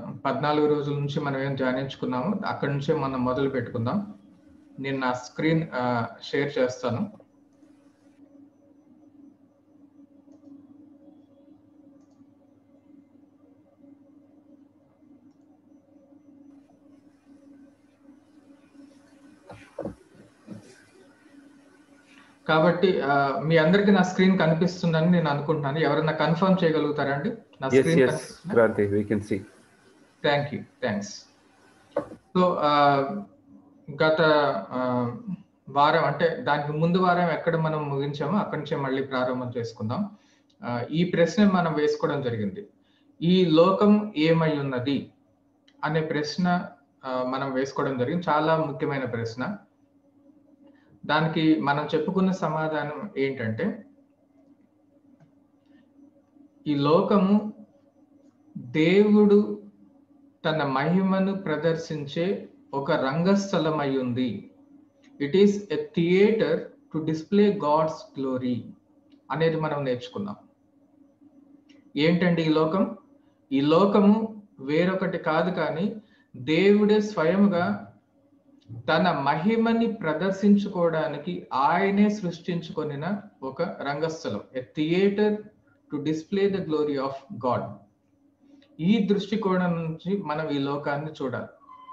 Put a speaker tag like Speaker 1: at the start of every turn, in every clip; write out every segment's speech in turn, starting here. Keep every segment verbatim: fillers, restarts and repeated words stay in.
Speaker 1: పద్నాలుగు రోజుల నుంచి మనం ఏం ధ్యానించుకున్నాము అక్కడి నుంచే మనం మొదలు పెట్టుకుందాం. నేను నా స్క్రీన్ షేర్ చేస్తాను. కాబట్టి మీ అందరికి నా స్క్రీన్ కనిపిస్తుందని నేను అనుకుంటున్నాను. ఎవరైనా కన్ఫర్మ్ చేయగలుగుతారా అండి? నా స్క్రీన్ కనిపిస్తుందా? Thank you, thanks. సో గత వారం అంటే దానికి ముందు వారం ఎక్కడ మనం ముగించామో అక్కడి నుంచే మళ్ళీ ప్రారంభం చేసుకుందాం. ఈ ప్రశ్న మనం వేసుకోవడం జరిగింది. ఈ లోకం ఏమై ఉన్నది అనే ప్రశ్న మనం వేసుకోవడం జరిగింది. చాలా ముఖ్యమైన ప్రశ్న. దానికి మనం చెప్పుకున్న సమాధానం ఏంటంటే, ఈ లోకము దేవుడు తన మహిమను ప్రదర్శించే ఒక రంగస్థలం అయి ఉంది. It is a theatre to display God's glory అనేది మనం నేర్చుకున్నాం. ఏంటండి ఈ లోకం? ఈ లోకము వేరొకటి కాదు, కానీ దేవుడే స్వయముగా తన మహిమని ప్రదర్శించుకోవడానికి ఆయనే సృష్టించుకొనిన ఒక రంగస్థలం, a theatre to display the glory of God. ఈ దృష్టికోణం నుంచి మనం ఈ లోకాన్ని చూడాలి.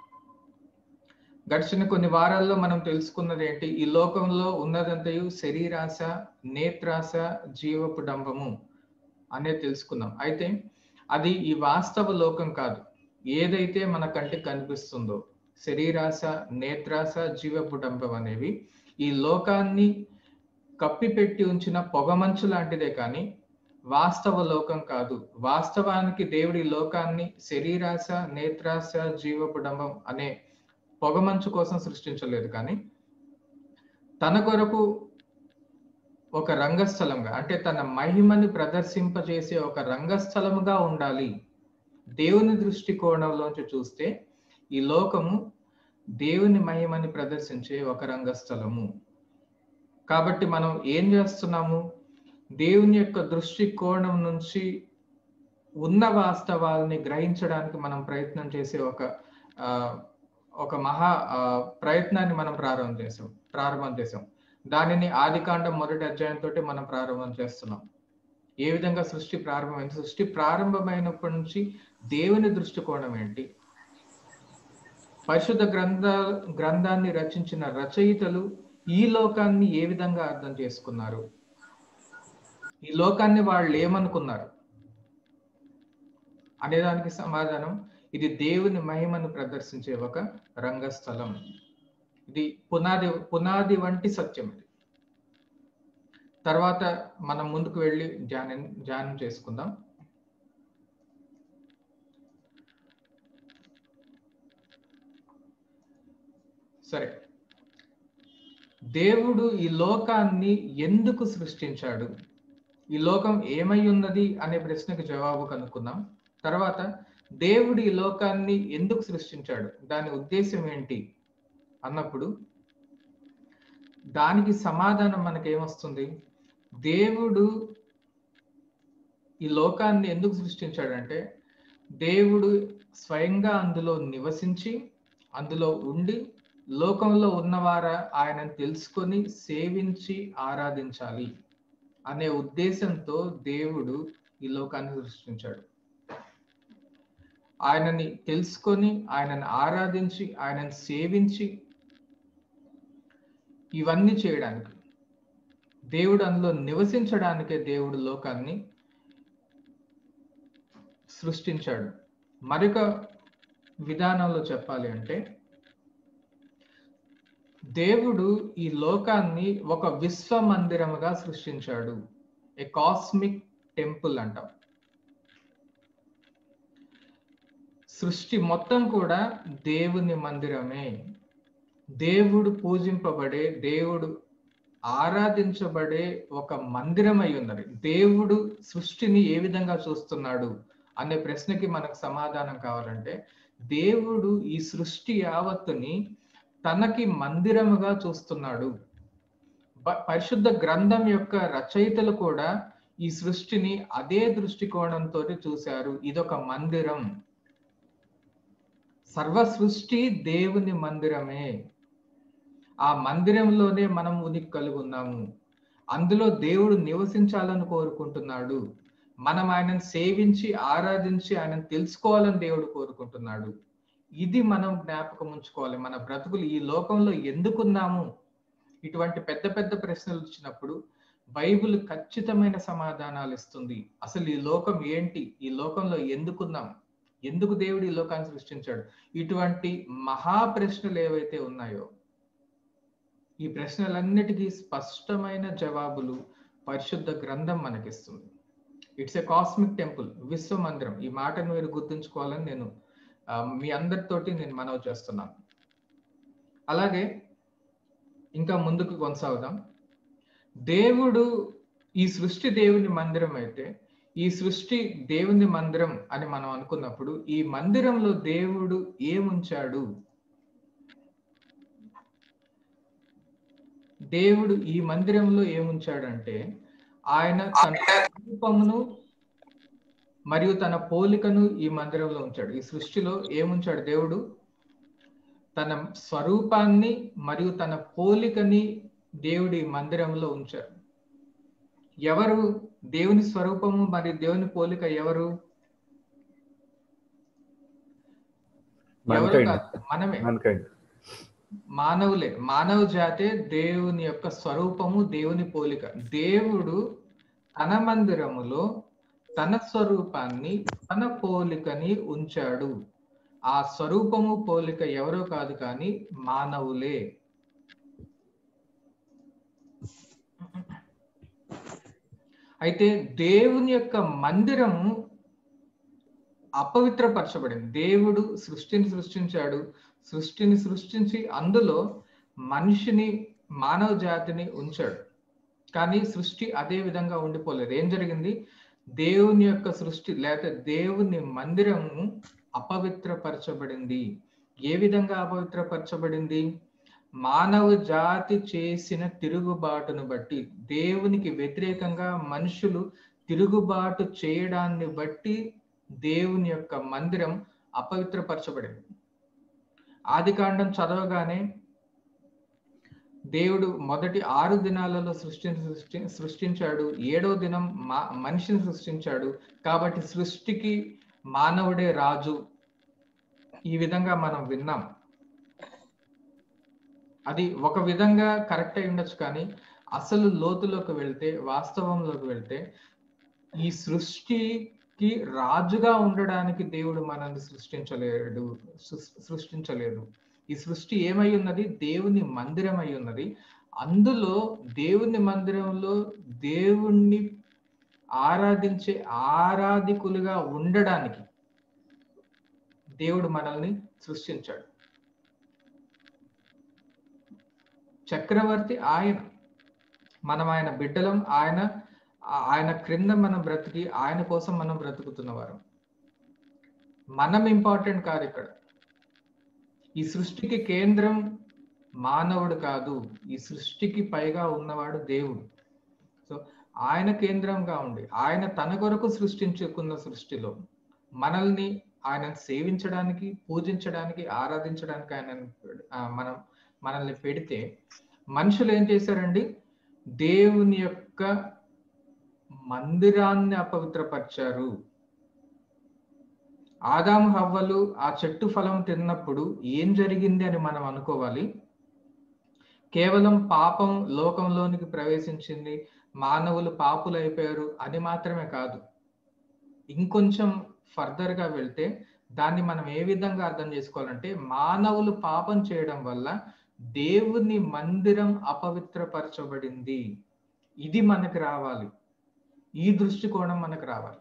Speaker 1: గడిచిన కొన్ని వారాల్లో మనం తెలుసుకున్నది ఏంటి? ఈ లోకంలో ఉన్నదంతయు శరీరాశ, నేత్రాశ, జీవపు డంబము అనే తెలుసుకున్నాం. అయితే అది ఈ వాస్తవ లోకం కాదు. ఏదైతే మన కంటికి కనిపిస్తుందో శరీరాశ, నేత్రాశ, జీవపు డంబం అనేవి ఈ లోకాన్ని కప్పిపెట్టి ఉంచిన పొగమంచు లాంటిదే, కానీ వాస్తవ లోకం కాదు. వాస్తవానికి దేవుడి లోకాన్ని శరీరాశ, నేత్రాశ, జీవపు డంబం అనే పొగమంచు కోసం సృష్టించలేదు, కానీ తన కొరకు ఒక రంగస్థలంగా, అంటే తన మహిమని ప్రదర్శింపజేసే ఒక రంగస్థలముగా ఉండాలి. దేవుని దృష్టికోణంలోంచి చూస్తే ఈ లోకము దేవుని మహిమని ప్రదర్శించే ఒక రంగస్థలము. కాబట్టి మనం ఏం చేస్తున్నాము? దేవుని యొక్క దృష్టికోణం నుంచి ఉన్న వాస్తవాలని గ్రహించడానికి మనం ప్రయత్నం చేసే ఒక ఒక మహా ప్రయత్నాన్ని మనం ప్రారంభం చేసాం ప్రారంభం చేసాం దానిని ఆదికాండం మొదటి అధ్యాయంతో మనం ప్రారంభం చేస్తున్నాం. ఏ విధంగా సృష్టి ప్రారంభమైంది? సృష్టి ప్రారంభమైనప్పటి నుంచి దేవుని దృష్టికోణం ఏంటి? పరిశుద్ధ గ్రంథ గ్రంథాన్ని రచించిన రచయితలు ఈ లోకాన్ని ఏ విధంగా అర్థం చేసుకున్నారు? ఈ లోకాన్ని వాళ్ళు ఏమనుకున్నారు అనేదానికి సమాధానం ఇది దేవుని మహిమను ప్రదర్శించే ఒక రంగస్థలం. ఇది పునాది పునాది వంటి సత్యం. ఇది తర్వాత మనం ముందుకు వెళ్ళి ధ్యానం ధ్యానం చేసుకుందాం. సరే, దేవుడు ఈ లోకాన్ని ఎందుకు సృష్టించాడు? ఈ లోకం ఏమై ఉన్నది అనే ప్రశ్నకు జవాబు కనుక్కుందాం. తర్వాత దేవుడు ఈ లోకాన్ని ఎందుకు సృష్టించాడు, దాని ఉద్దేశం ఏంటి అన్నప్పుడు దానికి సమాధానం మనకేమొస్తుంది? దేవుడు ఈ లోకాన్ని ఎందుకు సృష్టించాడంటే, దేవుడు స్వయంగా అందులో నివసించి అందులో ఉండి లోకంలో ఉన్నవారా ఆయనను తెలుసుకొని సేవించి ఆరాధించాలి అనే ఉద్దేశంతో దేవుడు ఈ లోకాన్ని సృష్టించాడు. ఆయనని తెలుసుకొని ఆయనని ఆరాధించి ఆయనని సేవించి ఇవన్నీ చేయడానికి, దేవుడు అందులో నివసించడానికే దేవుడు లోకాన్ని సృష్టించాడు. మరొక విధానంలో చెప్పాలి అంటే, దేవుడు ఈ లోకాన్ని ఒక విశ్వ మందిరముగా సృష్టించాడు. ఏ కాస్మిక్ టెంపుల్ అంటాం. సృష్టి మొత్తం కూడా దేవుని మందిరమే. దేవుడు పూజింపబడే, దేవుడు ఆరాధించబడే ఒక మందిరం అయి ఉన్నది. దేవుడు సృష్టిని ఏ విధంగా చూస్తున్నాడు అనే ప్రశ్నకి మనకు సమాధానం కావాలంటే, దేవుడు ఈ సృష్టి యావత్తుని తనకి మందిరముగా చూస్తున్నాడు. పరిశుద్ధ గ్రంథం యొక్క రచయితలు కూడా ఈ సృష్టిని అదే దృష్టికోణంతో చూశారు. ఇదొక మందిరం. సర్వ సృష్టి దేవుని మందిరమే. ఆ మందిరంలోనే మనం ఉనికి కలిగి ఉన్నాము. అందులో దేవుడు నివసించాలని కోరుకుంటున్నాడు. మనం ఆయనను సేవించి ఆరాధించి ఆయనను తెలుసుకోవాలని దేవుడు కోరుకుంటున్నాడు. ఇది మనం జ్ఞాపకం ఉంచుకోవాలి. మన బ్రతుకులు ఈ లోకంలో ఎందుకున్నాము, ఇటువంటి పెద్ద పెద్ద ప్రశ్నలు వచ్చినప్పుడు బైబిల్ ఖచ్చితమైన సమాధానాలు ఇస్తుంది. అసలు ఈ లోకం ఏంటి, ఈ లోకంలో ఎందుకున్నాం, ఎందుకు దేవుడు ఈ లోకాన్ని సృష్టించాడు, ఇటువంటి మహా ప్రశ్నలు ఏవైతే ఉన్నాయో ఈ ప్రశ్నలన్నిటికీ స్పష్టమైన జవాబులు పరిశుద్ధ గ్రంథం మనకిస్తుంది. ఇట్స్ ఎ కాస్మిక్ టెంపుల్, విశ్వ మందిరం. ఈ మాటను మీరు గుర్తుంచుకోవాలని నేను మీ అందరితోటి నేను మనవి చేస్తున్నాను. అలాగే ఇంకా ముందుకు కొనసాగుదాం. దేవుడు, ఈ సృష్టి దేవుని మందిరం అయితే, ఈ సృష్టి దేవుని మందిరం అని మనం అనుకున్నప్పుడు ఈ మందిరంలో దేవుడు ఏముంచాడు? దేవుడు ఈ మందిరంలో ఏముంచాడంటే ఆయన తన రూపమును మరియు తన పోలికను ఈ మందిరంలో ఉంచాడు. ఈ సృష్టిలో ఏముంచాడు దేవుడు? తన స్వరూపాన్ని మరియు తన పోలికని దేవుడి మందిరంలో ఉంచారు. ఎవరు దేవుని స్వరూపము మరియు దేవుని పోలిక? ఎవరు? ఎవరు కాదు, మనమే, మానవులే. మానవ జాతే దేవుని యొక్క స్వరూపము, దేవుని పోలిక. దేవుడు తన మందిరములో తన స్వరూపాన్ని తన పోలికని ఉంచాడు. ఆ స్వరూపము పోలిక ఎవరో కాదు కానీ మానవులే. అయితే దేవుని యొక్క మందిరము అపవిత్రపరచబడింది. దేవుడు సృష్టిని సృష్టించాడు, సృష్టిని సృష్టించి అందులో మనిషిని, మానవ జాతిని ఉంచాడు. కానీ సృష్టి అదే విధంగా ఉండిపోలేదు. ఏం జరిగింది? దేవుని యొక్క సృష్టి లేకపోతే దేవుని మందిరము అపవిత్రపరచబడింది. ఏ విధంగా అపవిత్రపరచబడింది? మానవ జాతి చేసిన తిరుగుబాటును బట్టి, దేవునికి వ్యతిరేకంగా మనుషులు తిరుగుబాటు చేయడాన్ని బట్టి దేవుని యొక్క మందిరం అపవిత్రపరచబడింది. ఆదికాండం చదవగానే దేవుడు మొదటి ఆరు దినాలలో సృష్టి సృష్టి సృష్టించాడు ఏడో దినం మా మనిషిని సృష్టించాడు. కాబట్టి సృష్టికి మానవుడే రాజు. ఈ విధంగా మనం విన్నాం. అది ఒక విధంగా కరెక్ట్ అయి ఉండొచ్చు, కానీ అసలు లోతులోకి వెళ్తే, వాస్తవంలోకి వెళ్తే, ఈ సృష్టికి రాజుగా ఉండడానికి దేవుడు మనల్ని సృష్టించలేడు సృష్టించలేదు ఈ సృష్టి ఏమై ఉన్నది? దేవుని మందిరం అయి ఉన్నది. అందులో దేవుని మందిరంలో దేవుణ్ణి ఆరాధించే ఆరాధికులుగా ఉండడానికి దేవుడు మనల్ని సృష్టించాడు. చక్రవర్తి ఆయన, మనం ఆయన బిడ్డలం. ఆయన ఆయన క్రింద మనం బ్రతికి ఆయన కోసం మనం బ్రతుకుతున్నవారు. మనం ఇంపార్టెంట్ కాదు ఇక్కడ. ఈ సృష్టికి కేంద్రం మానవుడు కాదు, ఈ సృష్టికి పైగా ఉన్నవాడు దేవుడు. సో ఆయన కేంద్రంగా ఉండి ఆయన తన కొరకు సృష్టించుకున్న సృష్టిలో మనల్ని ఆయన సేవించడానికి, పూజించడానికి, ఆరాధించడానికి ఆయన మనం మనల్ని పెడితే, మనుషులు ఏం చేశారండి? దేవుని యొక్క మందిరాన్ని అపవిత్రపరిచారు. ఆదాము హవ్వలు ఆ చెట్టు ఫలం తిన్నప్పుడు ఏం జరిగింది అని మనం అనుకోవాలి. కేవలం పాపం లోకంలోనికి ప్రవేశించింది, మానవులు పాపులు అయిపోయారు అని మాత్రమే కాదు. ఇంకొంచెం ఫర్దర్ గా వెళ్తే దాన్ని మనం ఏ విధంగా అర్థం చేసుకోవాలంటే, మానవులు పాపం చేయడం వల్ల దేవుని మందిరం అపవిత్రపరచబడింది. ఇది మనకు రావాలి, ఈ దృష్టికోణం మనకు రావాలి.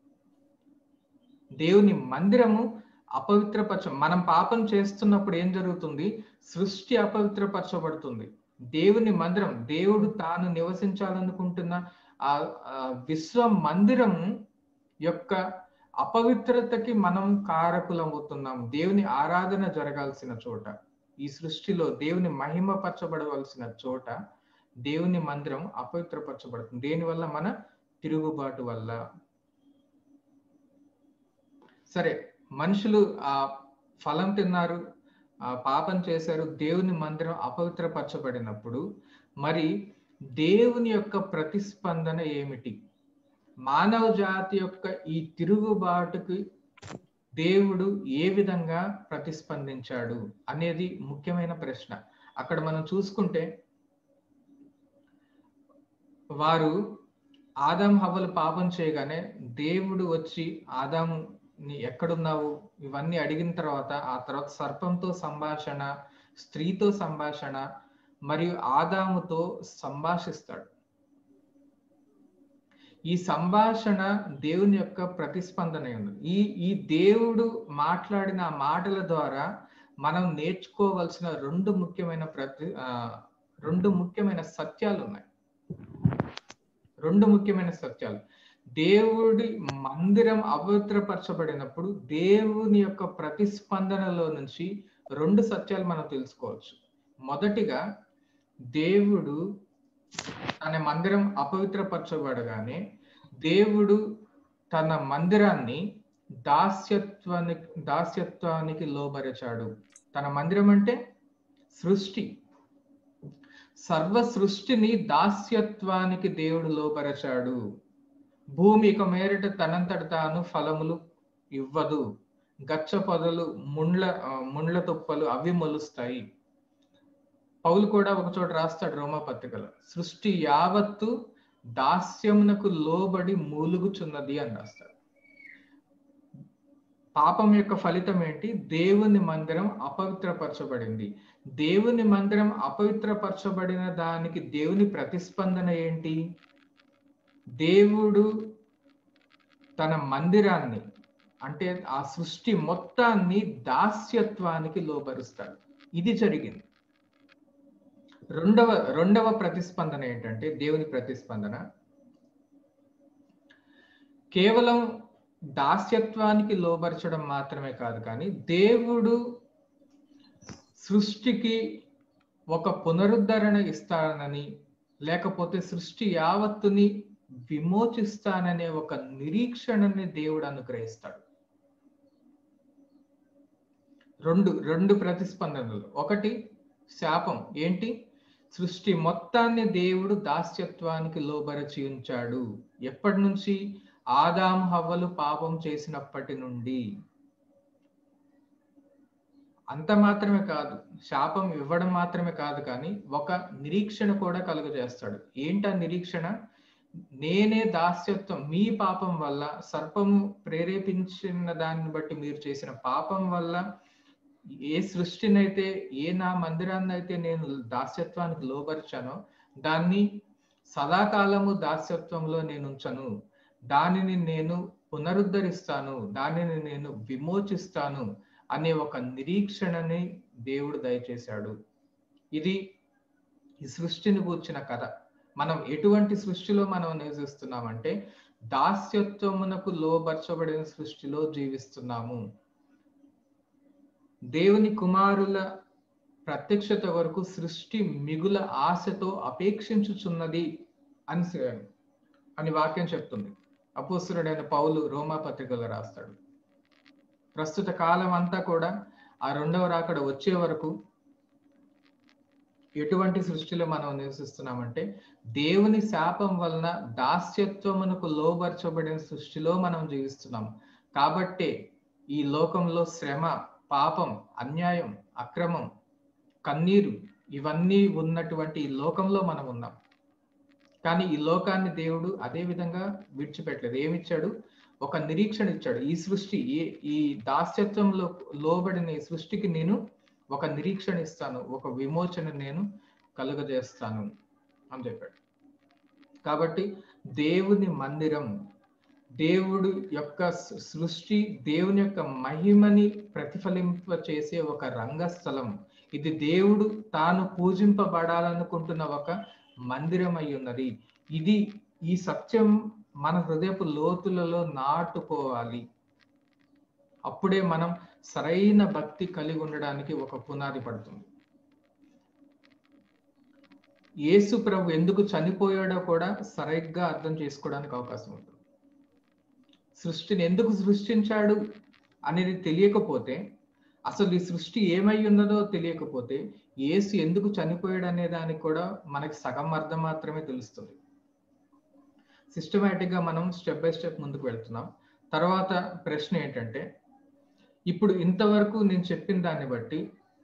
Speaker 1: దేవుని మందిరము అపవిత్రపరచ మనం పాపం చేస్తున్నప్పుడు ఏం జరుగుతుంది? సృష్టి అపవిత్రపరచబడుతుంది. దేవుని మందిరం, దేవుడు తాను నివసించాలనుకుంటున్న ఆ విశ్వ మందిరం యొక్క అపవిత్రతకి మనం కారకులవుతున్నాం. దేవుని ఆరాధన జరగాల్సిన చోట, ఈ సృష్టిలో దేవుని మహిమ పరచబడవలసిన చోట దేవుని మందిరం అపవిత్రపరచబడుతుంది. దేనివల్ల? మన తిరుగుబాటు వల్ల. సరే, మనుషులు ఆ ఫలం తిన్నారు, ఆ పాపం చేశారు, దేవుని మందిరం అపవిత్రపరచబడినప్పుడు మరి దేవుని యొక్క ప్రతిస్పందన ఏమిటి? మానవ జాతి యొక్క ఈ తిరుగుబాటుకి దేవుడు ఏ విధంగా ప్రతిస్పందించాడు అనేది ముఖ్యమైన ప్రశ్న. అక్కడ మనం చూసుకుంటే వారు ఆదాం హవ్వలు పాపం చేయగానే దేవుడు వచ్చి ఆదాము నీ ఎక్కడున్నావు ఇవన్నీ అడిగిన తర్వాత ఆ తర్వాత సర్పంతో సంభాషణ, స్త్రీతో సంభాషణ మరియు ఆదాముతో సంభాషిస్తాడు. ఈ సంభాషణ దేవుని యొక్క ప్రతిస్పందన ఉంది. ఈ ఈ దేవుడు మాట్లాడిన మాటల ద్వారా మనం నేర్చుకోవాల్సిన రెండు ముఖ్యమైన ప్రతి రెండు ముఖ్యమైన సత్యాలు ఉన్నాయి. రెండు ముఖ్యమైన సత్యాలు. దేవుడి మందిరం అపవిత్రపరచబడినప్పుడు దేవుని యొక్క ప్రతిస్పందనలో నుంచి రెండు సత్యాలు మనం తెలుసుకోవచ్చు. మొదటిగా, దేవుడు తన మందిరం అపవిత్రపరచబడగానే దేవుడు తన మందిరాన్ని దాస్యత్వానికి దాస్యత్వానికి లోబరిచాడు. తన మందిరం అంటే సృష్టి, సర్వ సృష్టిని దాస్యత్వానికి దేవుడు లోపరచాడు. భూమి ఇక మేరట తనంతట తాను ఫలములు ఇవ్వదు. గచ్చ పొదలు, ముండ్ల ముండ్ల తుప్పలు అవి మొలుస్తాయి. పౌలు కూడా ఒక చోట రాస్తాడు రోమా పత్రికలో, సృష్టి యావత్తు దాస్యమునకు లోబడి మూలుగుచున్నది అని రాస్తాడు. పాపం యొక్క ఫలితం ఏంటి? దేవుని మందిరం అపవిత్రపరచబడింది. దేవుని మందిరం అపవిత్రపరచబడిన దానికి దేవుని ప్రతిస్పందన ఏంటి? దేవుడు తన మందిరాన్ని అంటే ఆ సృష్టి మొత్తాన్ని దాస్యత్వానికి లోబరుస్తాడు. ఇది జరిగింది. రెండవ రెండవ ప్రతిస్పందన ఏంటంటే, దేవుని ప్రతిస్పందన కేవలం దాస్యత్వానికి లోబరచడం మాత్రమే కాదు, కానీ దేవుడు సృష్టికి ఒక పునరుద్ధరణ ఇస్తానని, లేకపోతే సృష్టి యావత్తుని విమోచిస్తాననే ఒక నిరీక్షణని దేవుడు అనుగ్రహిస్తాడు. రెండు రెండు ప్రతిస్పందనలు. ఒకటి శాపం ఏంటి? సృష్టి మొత్తాన్ని దేవుడు దాస్యత్వానికి లోబరచి ఉంచాడు. ఎప్పటి నుంచి? ఆదాము హవ్వలు పాపం చేసినప్పటి నుండి. అంత మాత్రమే కాదు, శాపం ఇవ్వడం మాత్రమే కాదు, కానీ ఒక నిరీక్షణ కూడా కలుగజేస్తాడు. ఏంటా నిరీక్షణ? నేనే దాస్యత్వం, మీ పాపం వల్ల, సర్పము ప్రేరేపించిన దాన్ని బట్టి మీరు చేసిన పాపం వల్ల ఏ సృష్టినైతే, ఏ నా మందిరాన్ని అయితే నేను దాస్యత్వానికి లోబరిచానో దాన్ని సదాకాలము దాస్యత్వంలో నేను ఉంచను. దానిని నేను పునరుద్ధరిస్తాను, దానిని నేను విమోచిస్తాను అనే ఒక నిరీక్షణని దేవుడు దయచేశాడు. ఇది ఈ సృష్టిని కూర్చిన కథ. మనం ఎటువంటి సృష్టిలో మనం నివసిస్తున్నామంటే దాస్యత్వమునకు లోబరచబడిన సృష్టిలో జీవిస్తున్నాము. దేవుని కుమారుల ప్రత్యక్షత వరకు సృష్టి మిగుల ఆశతో అపేక్షించుచున్నది అని అని వాక్యం చెప్తుంది. అపోస్తలుడైన పౌలు రోమా పత్రికలో రాస్తాడు. ప్రస్తుత కాలం అంతా కూడా ఆ రెండవ రాకడ వచ్చే వరకు ఎటువంటి సృష్టిలో మనం నివసిస్తున్నామంటే దేవుని శాపం వలన దాస్యత్వమునకు లోబరచబడిన సృష్టిలో మనం జీవిస్తున్నాం. కాబట్టే ఈ లోకంలో శ్రమ, పాపం, అన్యాయం, అక్రమం, కన్నీరు ఇవన్నీ ఉన్నటువంటి ఈ లోకంలో మనం ఉన్నాం. కానీ ఈ లోకాన్ని దేవుడు అదే విధంగా విడిచిపెట్టలేదు. ఏమిచ్చాడు? ఒక నిరీక్షణ ఇచ్చాడు. ఈ సృష్టి, ఈ ఈ దాస్యత్వంలో లోబడిన ఈ సృష్టికి నేను ఒక నిరీక్షణ ఇస్తాను, ఒక విమోచన నేను కలుగజేస్తాను అని చెప్పాడు. కాబట్టి దేవుని మందిరం, దేవుడు యొక్క సృష్టి, దేవుని యొక్క మహిమని ప్రతిఫలింప చేసే ఒక రంగస్థలం. ఇది దేవుడు తాను పూజింపబడాలనుకుంటున్న ఒక మందిరం అయి ఉన్నది. ఇది ఈ సత్యం మన హృదయపు లోతులలో నాటుకోవాలి. అప్పుడే మనం సరైన భక్తి కలిగి ఉండడానికి ఒక పునాది పడుతుంది. యేసు ప్రభు ఎందుకు చనిపోయాడో కూడా సరిగ్గా అర్థం చేసుకోవడానికి అవకాశం ఉంటుంది. సృష్టిని ఎందుకు సృష్టించాడు అనేది తెలియకపోతే అసలు ఈ సృష్టి ఏమై ఉన్నదో తెలియకపోతే యేసు ఎందుకు చనిపోయాడు అనే దానికి కూడా మనకి సగం అర్థం మాత్రమే తెలుస్తుంది. సిస్టమేటిక్ గా మనం స్టెప్ బై స్టెప్ ముందుకు వెళ్తున్నాం. తర్వాత ప్రశ్న ఏంటంటే, ఇప్పుడు ఇంతవరకు నేను చెప్పిన దాన్ని బట్టి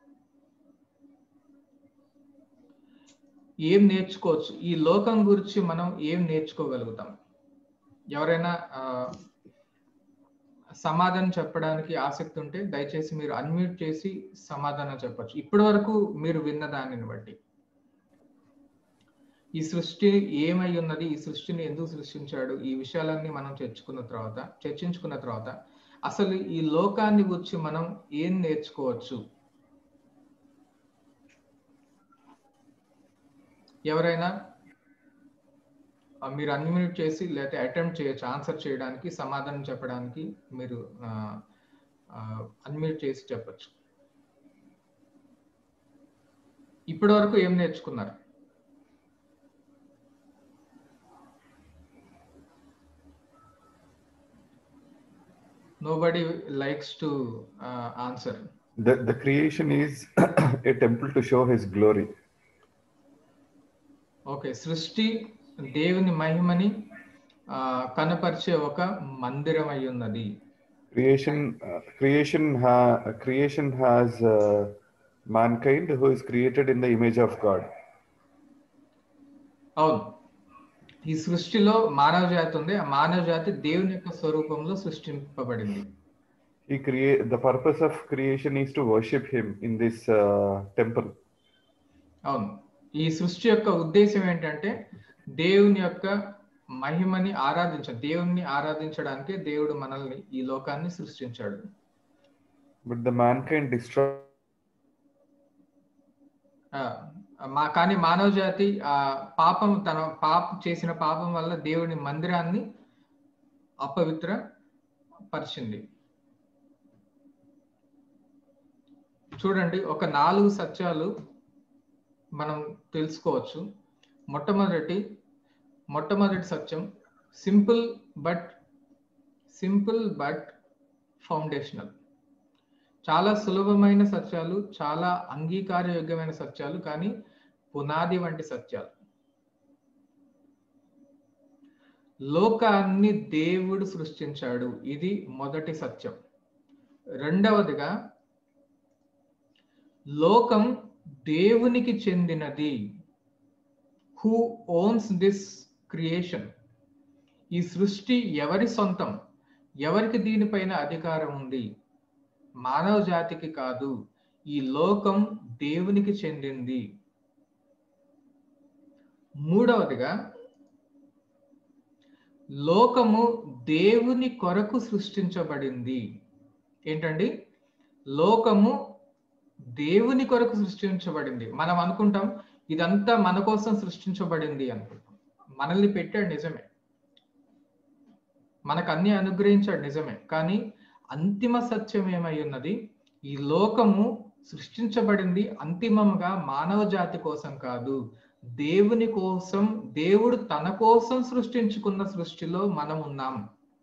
Speaker 1: ఏం నేర్చుకోవచ్చు, ఈ లోకం గురించి మనం ఏం నేర్చుకోగలుగుతాం? ఎవరైనా ఆ సమాధానం చెప్పడానికి ఆసక్తి ఉంటే దయచేసి మీరు అన్మ్యూట్ చేసి సమాధానం చెప్పొచ్చు. ఇప్పటి వరకు మీరు విన్న దానిని బట్టి ఈ సృష్టి ఏమై ఉన్నది, ఈ సృష్టిని ఎందుకు సృష్టించాడు, ఈ విషయాలన్నీ మనం చర్చుకున్న తర్వాత చర్చించుకున్న తర్వాత అసలు ఈ లోకాన్ని గురించి మనం ఏం నేర్చుకోవచ్చు? ఎవరైనా మీరు అన్మ్యూట్ చేసి లేకపోతే అటెంప్ట్ చేయొచ్చు ఆన్సర్ చేయడానికి, సమాధానం చెప్పడానికి మీరు అన్మ్యూట్ చేసి చెప్పొచ్చు. ఇప్పటి వరకు ఏం నేర్చుకున్నారు? Nobody likes to uh, answer.
Speaker 2: The, the creation is a temple to show his glory.
Speaker 1: Okay, సృష్టి దేవుని మహిమని కనపరిచే ఒక మందిరం అయి ఉన్నది.
Speaker 2: Creation, uh, creation, ha, creation has uh, mankind who is created in the image of God.
Speaker 1: అవును, ఈ సృష్టిలో మానవ జాతి ఉంది. ఆ మానవ జాతి దేవుని యొక్క స్వరూపంలో సృష్టింపబడింది.
Speaker 2: He create the purpose of creation is to worship him in this uh, temple.
Speaker 1: అవును, ఈ సృష్టి యొక్క ఉద్దేశం ఏంటంటే దేవుని యొక్క మహిమని ఆరాధించడం, దేవుణ్ణి ఆరాధించడానికి దేవుడు మనల్ని ఈ లోకాన్ని సృష్టించాడు.
Speaker 2: But the mankind destroy
Speaker 1: మా కానీ మానవ జాతి ఆ పాపం తన పాప చేసిన పాపం వల్ల దేవుని మందిరాన్ని అపవిత్ర పరిచింది. చూడండి, ఒక నాలుగు సత్యాలు మనం తెలుసుకోవచ్చు. మొట్టమొదటి మొట్టమొదటి సత్యం simple but simple but foundational. చాలా సులభమైన సత్యాలు, చాలా అంగీకారయోగ్యమైన సత్యాలు, కానీ పునాది వంటి సత్యాలు. లోకాన్ని దేవుడు సృష్టించాడు, ఇది మొదటి సత్యం. రెండవదిగా లోకం దేవునికి చెందినది. Who owns this creation? ఈ సృష్టి ఎవరి సొంతం? ఎవరికి దీనిపైన అధికారం ఉంది? మానవ జాతికి కాదు, ఈ లోకం దేవునికి చెందింది. మూడవదిగా లోకము దేవుని కొరకు సృష్టించబడింది. ఏంటండి? లోకము దేవుని కొరకు సృష్టించబడింది. మనం అనుకుంటాం ఇదంతా మన కోసం సృష్టించబడింది అనుకుంటాం. మనల్ని పెట్టాడు నిజమే, మనకు అన్ని అనుగ్రహించాడు నిజమే, కానీ అంతిమ సత్యం ఏమై ఉన్నది? ఈ లోకము సృష్టించబడింది అంతిమంగా మానవ జాతి కోసం కాదు, దేవుని కోసం. దేవుడు తన కోసం సృష్టించుకున్న సృష్టిలో మనం ఉన్నాం.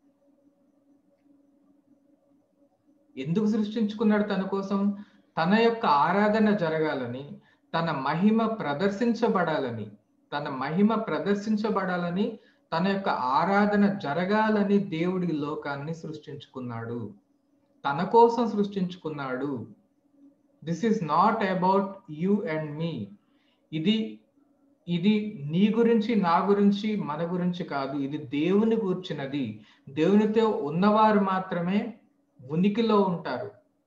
Speaker 1: ఎందుకు సృష్టించుకున్నాడు తన కోసం? తన యొక్క ఆరాధన జరగాలని, తన మహిమ ప్రదర్శించబడాలని, తన మహిమ ప్రదర్శించబడాలని, తన యొక్క ఆరాధన జరగాలని దేవుడి లోకాన్ని సృష్టించుకున్నాడు, తన కోసం సృష్టించుకున్నాడు. This is not about you and me. ఇది ఇది నీ గురించి, నా గురించి, మన గురించి కాదు. ఇది దేవుని గూర్చినది. దేవునితో ఉన్నవారు మాత్రమే ఉనికిలో ఉంటారు.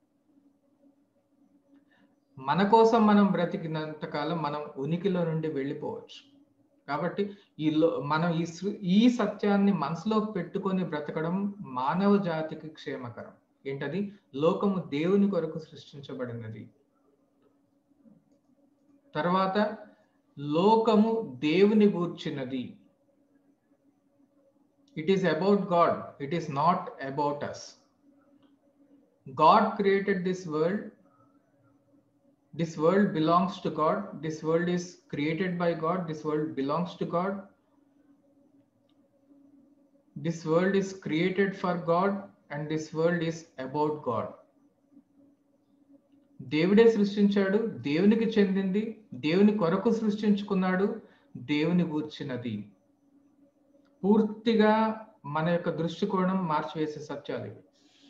Speaker 1: మన కోసం మనం బ్రతికినంత కాలం మనం ఉనికిలో నుండి వెళ్ళిపోవచ్చు. కాబట్టి ఈ మనం ఈ ఈ సత్యాన్ని మనసులో పెట్టుకొని బ్రతకడం మానవ జాతికి క్షేమకరం. ఏంటది? లోకము దేవుని కొరకు సృష్టించబడినది. తర్వాత లోకము దేవుని గూర్చినది. It is about God, it is not about us. God created this world. This world belongs to God. This world is created by God. This world belongs to God. This world is created for God, and this world is about God. దేవుడే సృష్టించాడు, దేవునికి చెందింది, దేవుని కొరకు సృష్టించుకున్నాడు, దేవుని గూర్చినది. పూర్తిగా మన యొక్క దృష్టికోణం మార్చివేసే సత్యాలు ఇవి.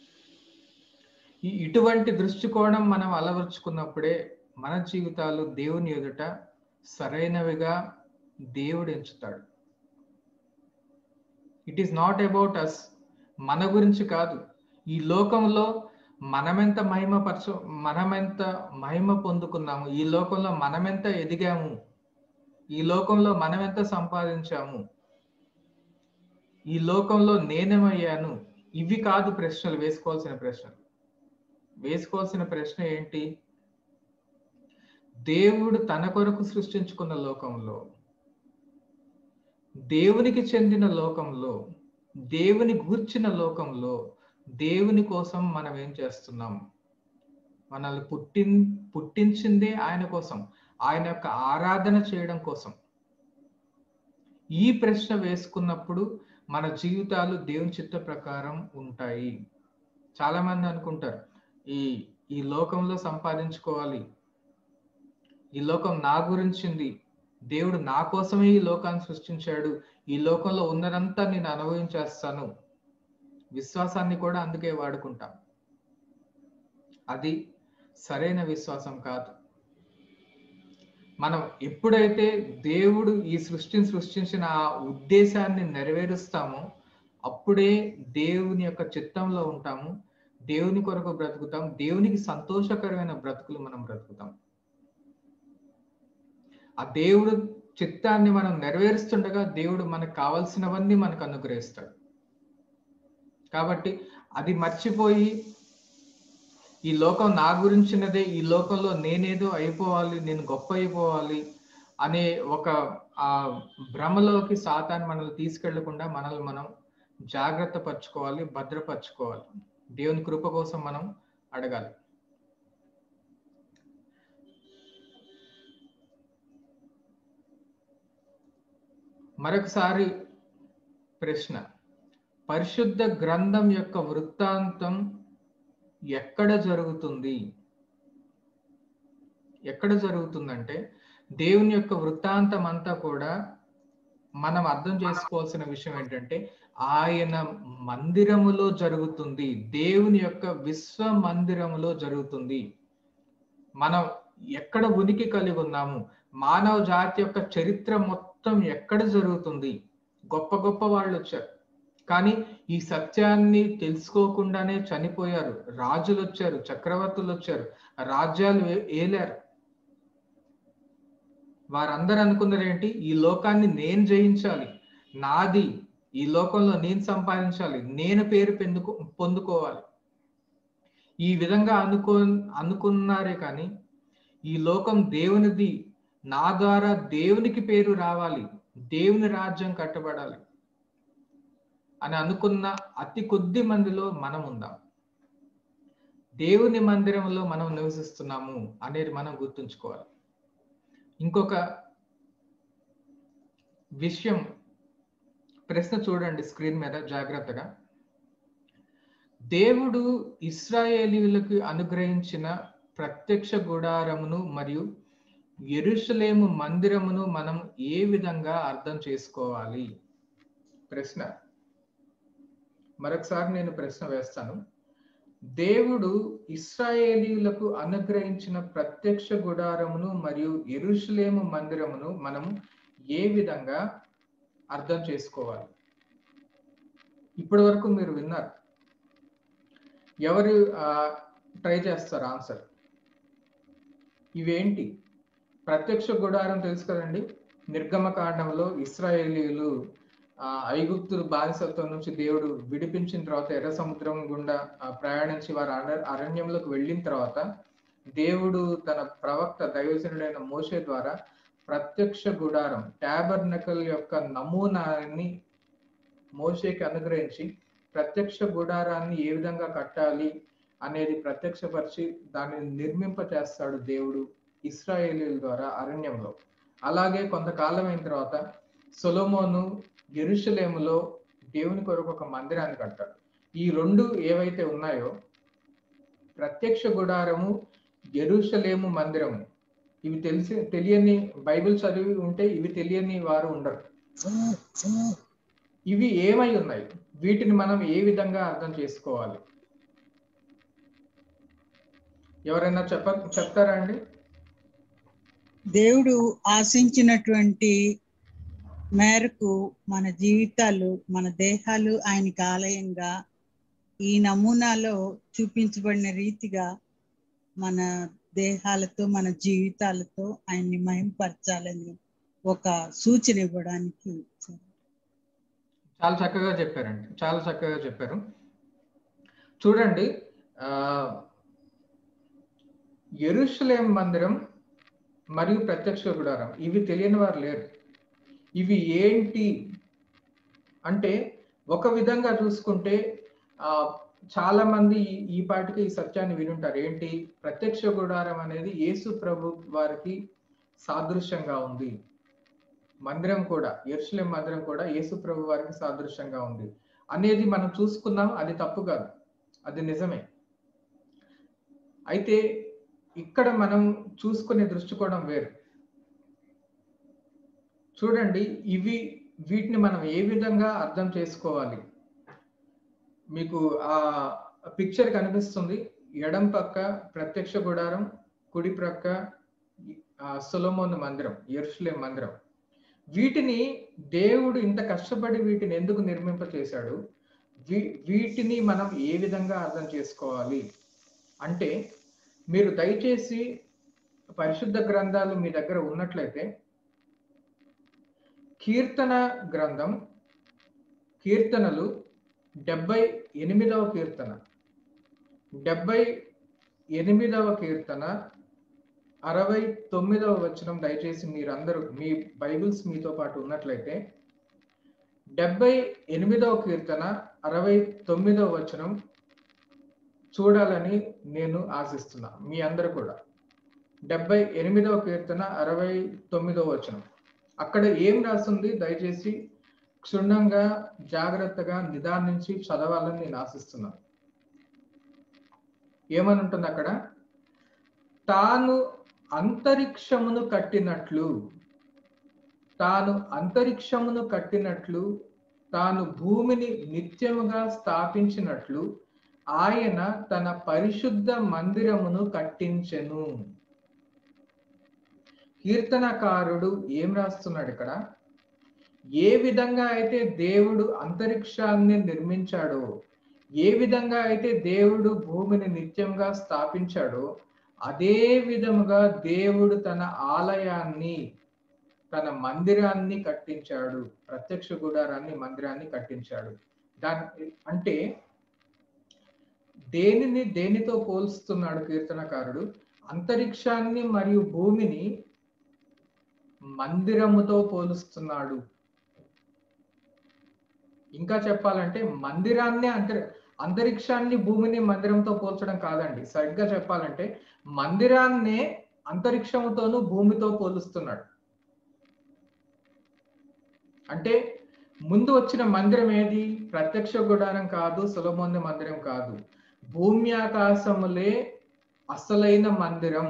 Speaker 1: ఈ ఇటువంటి దృష్టికోణం మనం అలవర్చుకున్నప్పుడే మన జీవితాలు దేవుని ఎదుట సరైనవిగా దేవుడు ఎంచుతాడు. It is not about us, మన గురించి కాదు. ఈ లోకంలో మనమెంత మహిమ పరచ మనమెంత మహిమ పొందుకున్నాము, ఈ లోకంలో మనమెంత ఎదిగాము, ఈ లోకంలో మనమెంత సంపాదించాము, ఈ లోకంలో నేనేమయ్యాను, ఇవి కాదు ప్రశ్నలు వేసుకోవాల్సిన ప్రశ్నలు. వేసుకోవాల్సిన ప్రశ్న ఏంటి? దేవుడు తన కొరకు సృష్టించుకున్న లోకంలో, దేవునికి చెందిన లోకంలో, దేవుని గూర్చిన లోకంలో, దేవుని కోసం మనం ఏం చేస్తున్నాం? మనల్ని పుట్టి పుట్టించిందే ఆయన కోసం, ఆయన యొక్క ఆరాధన చేయడం కోసం. ఈ ప్రశ్న వేసుకున్నప్పుడు మన జీవితాలు దేవుని చిత్త ప్రకారం ఉంటాయి. చాలా మంది అనుకుంటారు, ఈ ఈ లోకంలో సంపాదించుకోవాలి, ఈ లోకం నా గురించింది, దేవుడు నా కోసమే ఈ లోకాన్ని సృష్టించాడు, ఈ లోకంలో ఉన్నదంతా నేను అనుభవించేస్తాను. విశ్వాసాన్ని కూడా అందుకే వాడుకుంటాం. అది సరైన విశ్వాసం కాదు. మనం ఎప్పుడైతే దేవుడు ఈ సృష్టిని సృష్టించిన ఆ ఉద్దేశాన్ని నెరవేరుస్తామో అప్పుడే దేవుని యొక్క చిత్తంలో ఉంటాము, దేవుని కొరకు బ్రతుకుతాం, దేవునికి సంతోషకరమైన బ్రతుకులు మనం బ్రతుకుతాం. ఆ దేవుడు చిత్తాన్ని మనం నెరవేరుస్తుండగా దేవుడు మనకు కావాల్సినవన్నీ మనకు అనుగ్రహిస్తాడు. కాబట్టి అది మర్చిపోయి ఈ లోకం నా గురించినదే, ఈ లోకంలో నేనేదో అయిపోవాలి, నేను గొప్ప అయిపోవాలి అనే ఒక ఆ భ్రమలోకి సాతాను మనల్ని తీసుకెళ్లకుండా మనల్ని మనం జాగ్రత్త పరచుకోవాలి, భద్రపరచుకోవాలి. దేవుని కృప కోసం మనం అడగాలి. మరొకసారి ప్రశ్న, పరిశుద్ధ గ్రంథం యొక్క వృత్తాంతం ఎక్కడ జరుగుతుంది? ఎక్కడ జరుగుతుందంటే దేవుని యొక్క వృత్తాంతం అంతా కూడా మనం అర్థం చేసుకోవాల్సిన విషయం ఏంటంటే ఆయన మందిరములో జరుగుతుంది, దేవుని యొక్క విశ్వ మందిరములో జరుగుతుంది. మనం ఎక్కడ ఉనికి కలిగి ఉన్నాము, మానవ జాతి యొక్క చరిత్ర మొత్తం ఎక్కడ జరుగుతుంది? గొప్ప గొప్ప వాళ్ళు వచ్చారు, కానీ ఈ సత్యాన్ని తెలుసుకోకుండానే చనిపోయారు. రాజులు వచ్చారు, చక్రవర్తులు వచ్చారు, రాజ్యాలు ఏలారు. వారందరూ అనుకున్నది ఏంటి? ఈ లోకాన్ని నేను జయించాలి, నాది, ఈ లోకంలో నేను సంపాదించాలి, నేను పేరు పొందుకో పొందుకోవాలి ఈ విధంగా అనుకో అనుకున్నారే కానీ ఈ లోకం దేవునిది, నా ద్వారా దేవునికి పేరు రావాలి, దేవుని రాజ్యం కట్టబడాలి అని అనుకున్న అతి కొద్ది మందిలో మనం ఉందాం. దేవుని మందిరంలో మనం నివసిస్తున్నాము అనేది మనం గుర్తుంచుకోవాలి. ఇంకొక విషయం, ప్రశ్న చూడండి స్క్రీన్ మీద జాగ్రత్తగా. దేవుడు ఇశ్రాయేలీయులకు అనుగ్రహించిన ప్రత్యక్ష గుడారమును మరియు యెరూషలేము మందిరమును మనం ఏ విధంగా అర్థం చేసుకోవాలి? ప్రశ్న. మరొకసారి నేను ప్రశ్న వేస్తాను. దేవుడు ఇశ్రాయేలీయులకు అనుగ్రహించిన ప్రత్యక్ష గుడారమును మరియు యెరూషలేము మందిరమును మనం ఏ విధంగా అర్థం చేసుకోవాలి? ఇప్పటి వరకు మీరు విన్నారు. ఎవరు ట్రై చేస్తారు ఆన్సర్? ఇవేంటి? ప్రత్యక్ష గుడారం తెలుసు కదండి. నిర్గమకాండంలో ఇశ్రాయేలీయులు ఆ ఐగుప్తు బానిసత్వం నుంచి దేవుడు విడిపించిన తర్వాత ఎర్ర సముద్రం గుండా ప్రయాణించి వారు అరణ్యంలోకి వెళ్ళిన తర్వాత దేవుడు తన ప్రవక్త దైవజనుడైన మోషే ద్వారా ప్రత్యక్ష గుడారం టాబర్నకల్ యొక్క నమూనాన్ని మోషేకి అనుగ్రహించి ప్రత్యక్ష గుడారాన్ని ఏ విధంగా కట్టాలి అనేది ప్రత్యక్షపరిచి దానిని నిర్మింప చేస్తాడు దేవుడు ఇశ్రాయేలీయుల ద్వారా అరణ్యంలో. అలాగే కొంతకాలం అయిన తర్వాత సొలొమోను యెరూషలేములో దేవుని కొరకు ఒక మందిరాన్ని కట్టాడు. ఈ రెండు ఏవైతే ఉన్నాయో ప్రత్యక్ష గుడారము యెరూషలేము మందిరము. ఇవి తెలిసి తెలియని బైబిల్ చదివి ఉంటే ఇవి తెలియని వారు ఉండరు. ఇవి ఏమై ఉన్నాయి? వీటిని మనం ఏ విధంగా అర్థం చేసుకోవాలి? ఎవరైనా చెప్ప చెప్తారా అండి?
Speaker 3: దేవుడు ఆశించినటువంటి మేరకు మన జీవితాలు, మన దేహాలు ఆయనకి ఆలయంగా ఈ నమూనాలో చూపించబడిన రీతిగా మన దేహాలతో, మన జీవితాలతో ఆయన్ని మహింపరచాలని ఒక సూచన ఇవ్వడానికి.
Speaker 1: చాలా చక్కగా చెప్పారండి, చాలా చక్కగా చెప్పారు. చూడండి, ఆ యెరూషలేము మందిరం మరియు ప్రత్యక్ష గుడారం ఇవి తెలియని వారు లేరు. ఇవి ఏంటి అంటే, ఒక విధంగా చూసుకుంటే ఆ చాలా మంది ఈ పాటికి ఈ సత్యాన్ని వినుంటారు. ఏంటి? ప్రత్యక్ష గుడారం అనేది యేసు ప్రభు వారికి సాదృశ్యంగా ఉంది. మందిరం కూడా, యెరూషలేము మందిరం కూడా యేసు ప్రభు వారికి సాదృశ్యంగా ఉంది అనేది మనం చూసుకున్నాం. అది తప్పు కాదు, అది నిజమే. అయితే ఇక్కడ మనం చూసుకునే దృష్టికోణం వేరు. చూడండి, ఇవి వీటిని మనం ఏ విధంగా అర్థం చేసుకోవాలి? మీకు ఆ పిక్చర్ కనిపిస్తుంది. ఎడం పక్క ప్రత్యక్ష గుడారం, కుడి ప్రక్క సొలొమోను మందిరం, యెరూషలేము మందిరం. వీటిని దేవుడు ఇంత కష్టపడి వీటిని ఎందుకు నిర్మింప చేశాడు? వీ వీటిని మనం ఏ విధంగా అర్థం చేసుకోవాలి అంటే, మీరు దయచేసి పరిశుద్ధ గ్రంథాలు మీ దగ్గర ఉన్నట్లయితే కీర్తన గ్రంథం, కీర్తనలు డెబ్బై ఎనిమిదవ కీర్తన, డెబ్బై ఎనిమిదవ కీర్తన అరవై తొమ్మిదవ వచనం దయచేసి మీరందరూ మీ బైబిల్స్ మీతో పాటు ఉన్నట్లయితే డెబ్బై ఎనిమిదవ కీర్తన అరవై తొమ్మిదవ వచనం చూడాలని నేను ఆశిస్తున్నా. మీ అందరూ కూడా డెబ్బై ఎనిమిదవ కీర్తన అరవై తొమ్మిదవ వచనం, అక్కడ ఏం రాస్తుంది దయచేసి క్షుణ్ణంగా జాగ్రత్తగా నిదానించి చదవాలని నేను ఆశిస్తున్నాను. ఏమని ఉంటుంది అక్కడ? తాను అంతరిక్షమును కట్టినట్లు, తాను అంతరిక్షమును కట్టినట్లు, తాను భూమిని నిత్యముగా స్థాపించినట్లు ఆయన తన పరిశుద్ధ మందిరమును కట్టించెను. కీర్తనకారుడు ఏం రాస్తున్నాడు ఇక్కడ? ఏ విధంగా అయితే దేవుడు అంతరిక్షాన్ని నిర్మించాడో, ఏ విధంగా అయితే దేవుడు భూమిని నిత్యంగా స్థాపించాడో, అదే విధముగా దేవుడు తన ఆలయాన్ని, తన మందిరాన్ని కట్టించాడు. ప్రత్యక్ష గుడారాన్ని, మందిరాన్ని కట్టించాడు. దాని అంటే దేనిని దేనితో పోల్స్తున్నాడు కీర్తనకారుడు? అంతరిక్షాన్ని మరియు భూమిని మందిరముతో పోలుస్తున్నాడు. ఇంకా చెప్పాలంటే మందిరాన్ని అంతరి అంతరిక్షాన్ని భూమిని మందిరంతో పోల్చడం కాదండి, సరిగ్గా చెప్పాలంటే మందిరాన్నే అంతరిక్షముతోనూ భూమితో పోలుస్తున్నాడు. అంటే ముందు వచ్చిన మందిరం ఏది? ప్రత్యక్ష గుడారం కాదు, సొలొమోను మందిరం కాదు. భూమి ఆకాశములే అసలైన మందిరం.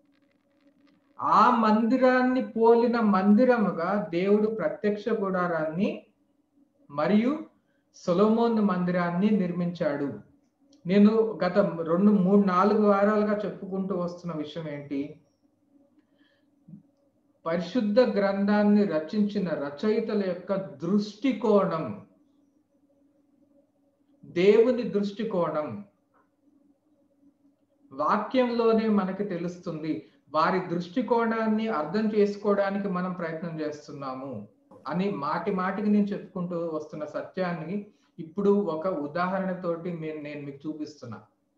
Speaker 1: ఆ మందిరాన్ని పోలిన మందిరముగా దేవుడు ప్రత్యక్ష గుడారాన్ని మరియు సొలొమోను మందిరాన్ని నిర్మించాడు. నేను గత రెండు మూడు నాలుగు వారాలుగా చెప్పుకుంటూ వస్తున్న విషయం ఏంటి? పరిశుద్ధ గ్రంథాన్ని రచించిన రచయితల యొక్క దృష్టికోణం, దేవుని దృష్టికోణం వాక్యంలోనే మనకి తెలుస్తుంది. వారి దృష్టికోణాన్ని అర్థం చేసుకోవడానికి మనం ప్రయత్నం చేస్తున్నాము అని మాటి మాటికి నేను చెప్పుకుంటూ వస్తున్న సత్యాన్ని ఇప్పుడు ఒక ఉదాహరణతోటి నేను నేను మీకు చూపిస్తున్నా.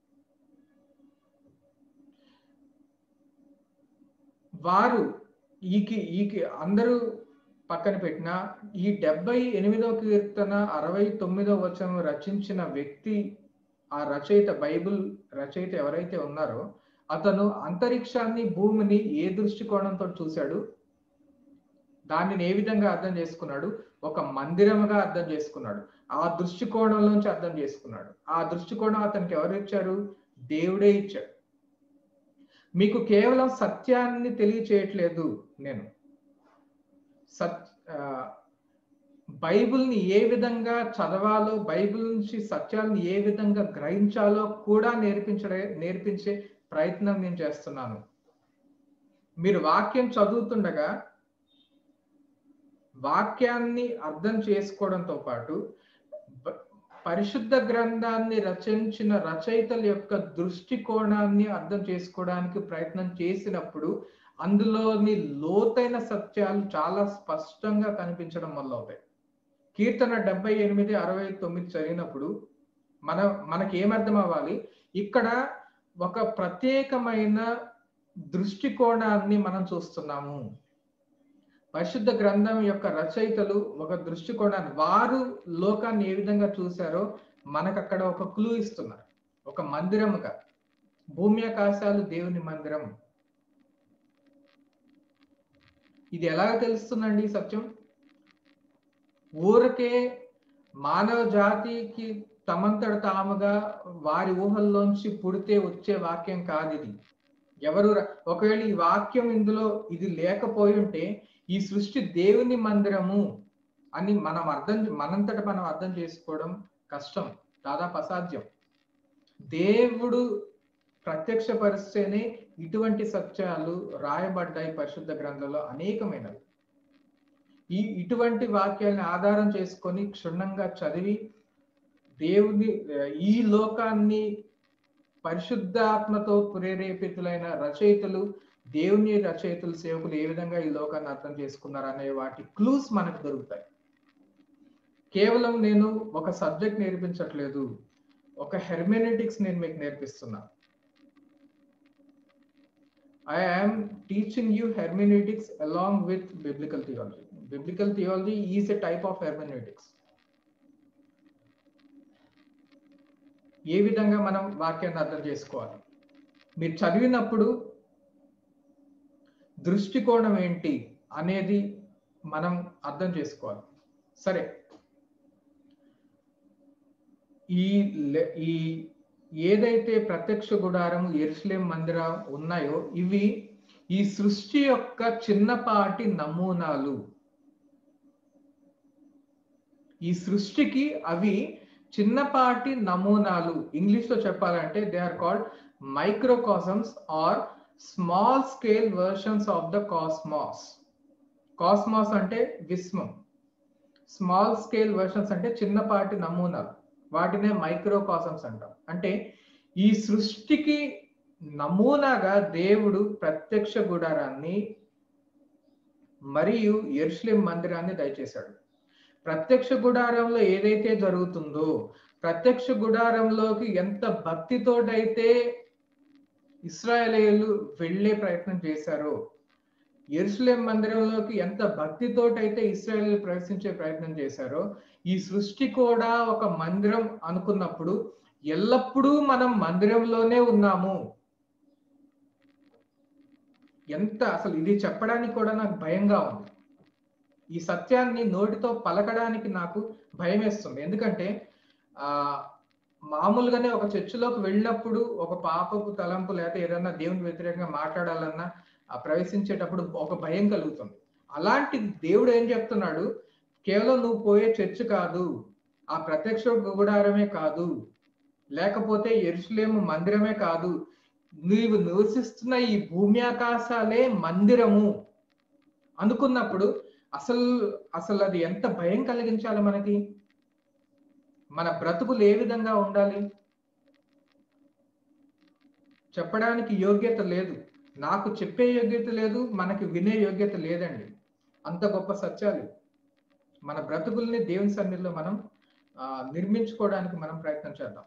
Speaker 1: వారు ఈకి ఈకి అందరూ పక్కన పెట్టిన ఈ డెబ్బై ఎనిమిదవ కీర్తన అరవై తొమ్మిదవ వచనం రచించిన వ్యక్తి, ఆ రచయిత, బైబిల్ రచయిత ఎవరైతే ఉన్నారో అతను అంతరిక్షాన్ని, భూమిని ఏ దృష్టికోణంతో చూశాడు? దానిని ఏ విధంగా అర్థం చేసుకున్నాడు? ఒక మందిరముగా అర్థం చేసుకున్నాడు. ఆ దృష్టికోణంలోంచి అర్థం చేసుకున్నాడు. ఆ దృష్టికోణం అతనికి ఎవరు ఇచ్చారు? దేవుడే ఇచ్చాడు. మీకు కేవలం సత్యాన్ని తెలియచేయట్లేదు నేను. సత్ బైబిల్ని ఏ విధంగా చదవాలో, బైబిల్ నుంచి సత్యాలను ఏ విధంగా గ్రహించాలో కూడా నేర్పించడే నేర్పించే ప్రయత్నం నేను చేస్తున్నాను. మీరు వాక్యం చదువుతుండగా వాక్యాన్ని అర్థం చేసుకోవడంతో పాటు పరిశుద్ధ గ్రంథాన్ని రచించిన రచయితల యొక్క దృష్టికోణాన్ని అర్థం చేసుకోవడానికి ప్రయత్నం చేసినప్పుడు అందులోని లోతైన సత్యాలు చాలా స్పష్టంగా కనిపించడం మొదలవుతాయి. కీర్తన డెబ్బై ఎనిమిది అరవై తొమ్మిది చదివినప్పుడు మన మనకి ఏమర్థం అవ్వాలి, ఇక్కడ ఒక ప్రత్యేకమైన దృష్టికోణాన్ని మనం చూస్తున్నాము. పరిశుద్ధ గ్రంథం యొక్క రచయితలు ఒక దృష్టికోణాన్ని, వారు లోకాన్ని ఏ విధంగా చూశారో మనకు అక్కడ ఒక క్లూ ఇస్తున్నారు. ఒక మందిరముగా, భూమి ఆకాశాలు దేవుని మందిరం. ఇది ఎలా తెలుస్తుందండి సత్యం? ఊరికే మానవ జాతికి తమంతట తాముగా వారి ఊహల్లోంచి పుడితే వచ్చే వాక్యం కాదు ఇది. ఎవరు ఒకవేళ ఈ వాక్యం ఇందులో ఇది లేకపోయి ఉంటే ఈ సృష్టి దేవుని మందిరము అని మనం అర్థం మనంతట మనం అర్థం చేసుకోవడం కష్టం, దాదాపు అసాధ్యం. దేవుడు ప్రత్యక్షపరిస్తేనే ఇటువంటి సత్యాలు రాయబడ్డాయి పరిశుద్ధ గ్రంథంలో అనేకమైనవి. ఈ ఇటువంటి వాక్యాలను ఆధారం చేసుకొని క్షుణ్ణంగా చదివి దేవుని ఈ లోకాన్ని పరిశుద్ధాత్మతో ప్రేరేపితులైన రచయితలు, దేవుని రచయితలు, సేవకులు ఏ విధంగా ఈ లోకాన్ని అర్థం చేసుకున్నారు అనే వాటి క్లూస్ మనకు దొరుకుతాయి. కేవలం నేను ఒక సబ్జెక్ట్ నేర్పించట్లేదు, ఒక హెర్మెనెటిక్స్ నేను మీకు నేర్పిస్తున్నా. I am teaching you hermeneutics along with biblical theology. Biblical theology is a type of hermeneutics. ఏ విధంగా మనం వాక్యాన్ని అర్థం చేసుకోవాలి, మీరు చదివినప్పుడు దృష్టికోణం ఏంటి అనేది మనం అర్థం చేసుకోవాలి. సరే, ఈ ఈ ఏదైతే ప్రత్యక్ష గుడారము, యెరూషలేం మందిరం ఉన్నాయో ఇవి ఈ సృష్టి యొక్క చిన్నపాటి నమూనాలు. ఈ సృష్టికి అవి చిన్నపాటి నమూనాలు. ఇంగ్లీష్ లో చెప్పాలంటే they are called microcosms or small scale versions of the cosmos. Cosmos అంటే విశ్వం, స్మాల్ స్కేల్ వర్షన్స్ అంటే చిన్నపాటి నమూనాలు, వాటినే మైక్రోకాస్మ్స్ అంటాం. అంటే ఈ సృష్టికి నమూనాగా దేవుడు ప్రత్యక్ష గుడారాన్ని మరియు యెరూషలేం మందిరాన్ని దయచేశాడు. ప్రత్యక్ష గుడారంలో ఏదైతే జరుగుతుందో, ప్రత్యక్ష గుడారంలోకి ఎంత భక్తితోటైతే ఇశ్రాయేలీయులు వెళ్ళే ప్రయత్నం చేశారో, యెరూషలేం మందిరంలోకి ఎంత భక్తితోటైతే ఇశ్రాయేలీయులు ప్రవేశించే ప్రయత్నం చేశారో, ఈ సృష్టి కూడా ఒక మందిరం అనుకున్నప్పుడు ఎల్లప్పుడూ మనం మందిరంలోనే ఉన్నాము. ఎంత అసలు ఇది చెప్పడానికి కూడా నాకు భయంగా ఉంది. ఈ సత్యాన్ని నోటితో పలకడానికి నాకు భయం వేస్తుంది. ఎందుకంటే ఆ మామూలుగానే ఒక చర్చిలోకి వెళ్ళినప్పుడు ఒక పాపపు తలంపు లేకపోతే ఏదన్నా దేవునికి వ్యతిరేకంగా మాట్లాడాలన్నా ప్రవేశించేటప్పుడు ఒక భయం కలుగుతుంది. అలాంటి దేవుడు ఏం చెప్తున్నాడు, కేవలం నువ్వు పోయే చర్చ్ కాదు, ఆ ప్రత్యక్ష గుడారమే కాదు, లేకపోతే యెరూషలేము మందిరమే కాదు, నీవు నివసిస్తున్న ఈ భూమి ఆకాశాలే మందిరము అనుకున్నప్పుడు అసలు అసలు అది ఎంత భయం కలిగించాలి మనకి. మన బ్రతుకులు ఏ విధంగా ఉండాలి చెప్పడానికి యోగ్యత లేదు, నాకు చెప్పే యోగ్యత లేదు, మనకి వినే యోగ్యత లేదండి. అంత గొప్ప సత్యాలు. మన బ్రతుకుల్ని దేవుని సన్నిధిలో మనం ఆ నిర్మించుకోవడానికి మనం ప్రయత్నం చేద్దాం.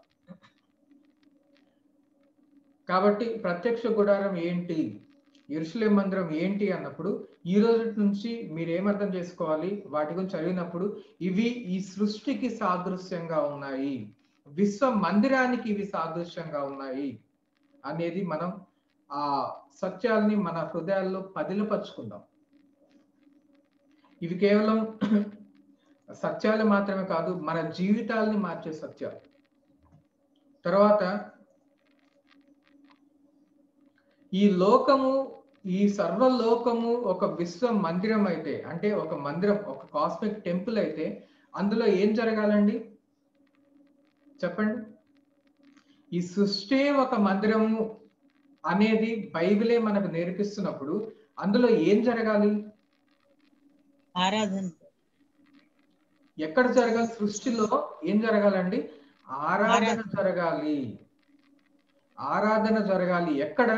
Speaker 1: కాబట్టి ప్రత్యక్ష గుడారం ఏంటి, యెరూషలేం మందిరం ఏంటి అన్నప్పుడు ఈ రోజు నుంచి మీరు ఏమర్థం చేసుకోవాలి, వాటి గురించి చదివినప్పుడు ఇవి ఈ సృష్టికి సాదృశ్యంగా ఉన్నాయి, విశ్వ మందిరానికి ఇవి సాదృశ్యంగా ఉన్నాయి అనేది మనం ఆ సత్యాల్ని మన హృదయాల్లో పదిలపరుచుకుందాం. ఇవి కేవలం సత్యాలు మాత్రమే కాదు, మన జీవితాలని మార్చే సత్యాలు. తర్వాత ఈ లోకము, ఈ సర్వలోకము ఒక విశ్వ మందిరం అయితే, అంటే ఒక మందిరం, ఒక కాస్మిక్ టెంపుల్ అయితే అందులో ఏం జరగాలండి చెప్పండి? ఈ సృష్టి ఒక మందిరము అనేది బైబిలే మనకు నేర్పిస్తున్నప్పుడు అందులో ఏం జరగాలి?
Speaker 3: ఆరాధన.
Speaker 1: ఎక్కడ జరగాలి? సృష్టిలో ఏం జరగాలండి? ఆరాధన జరగాలి. ఆరాధన జరగాలి. ఎక్కడ?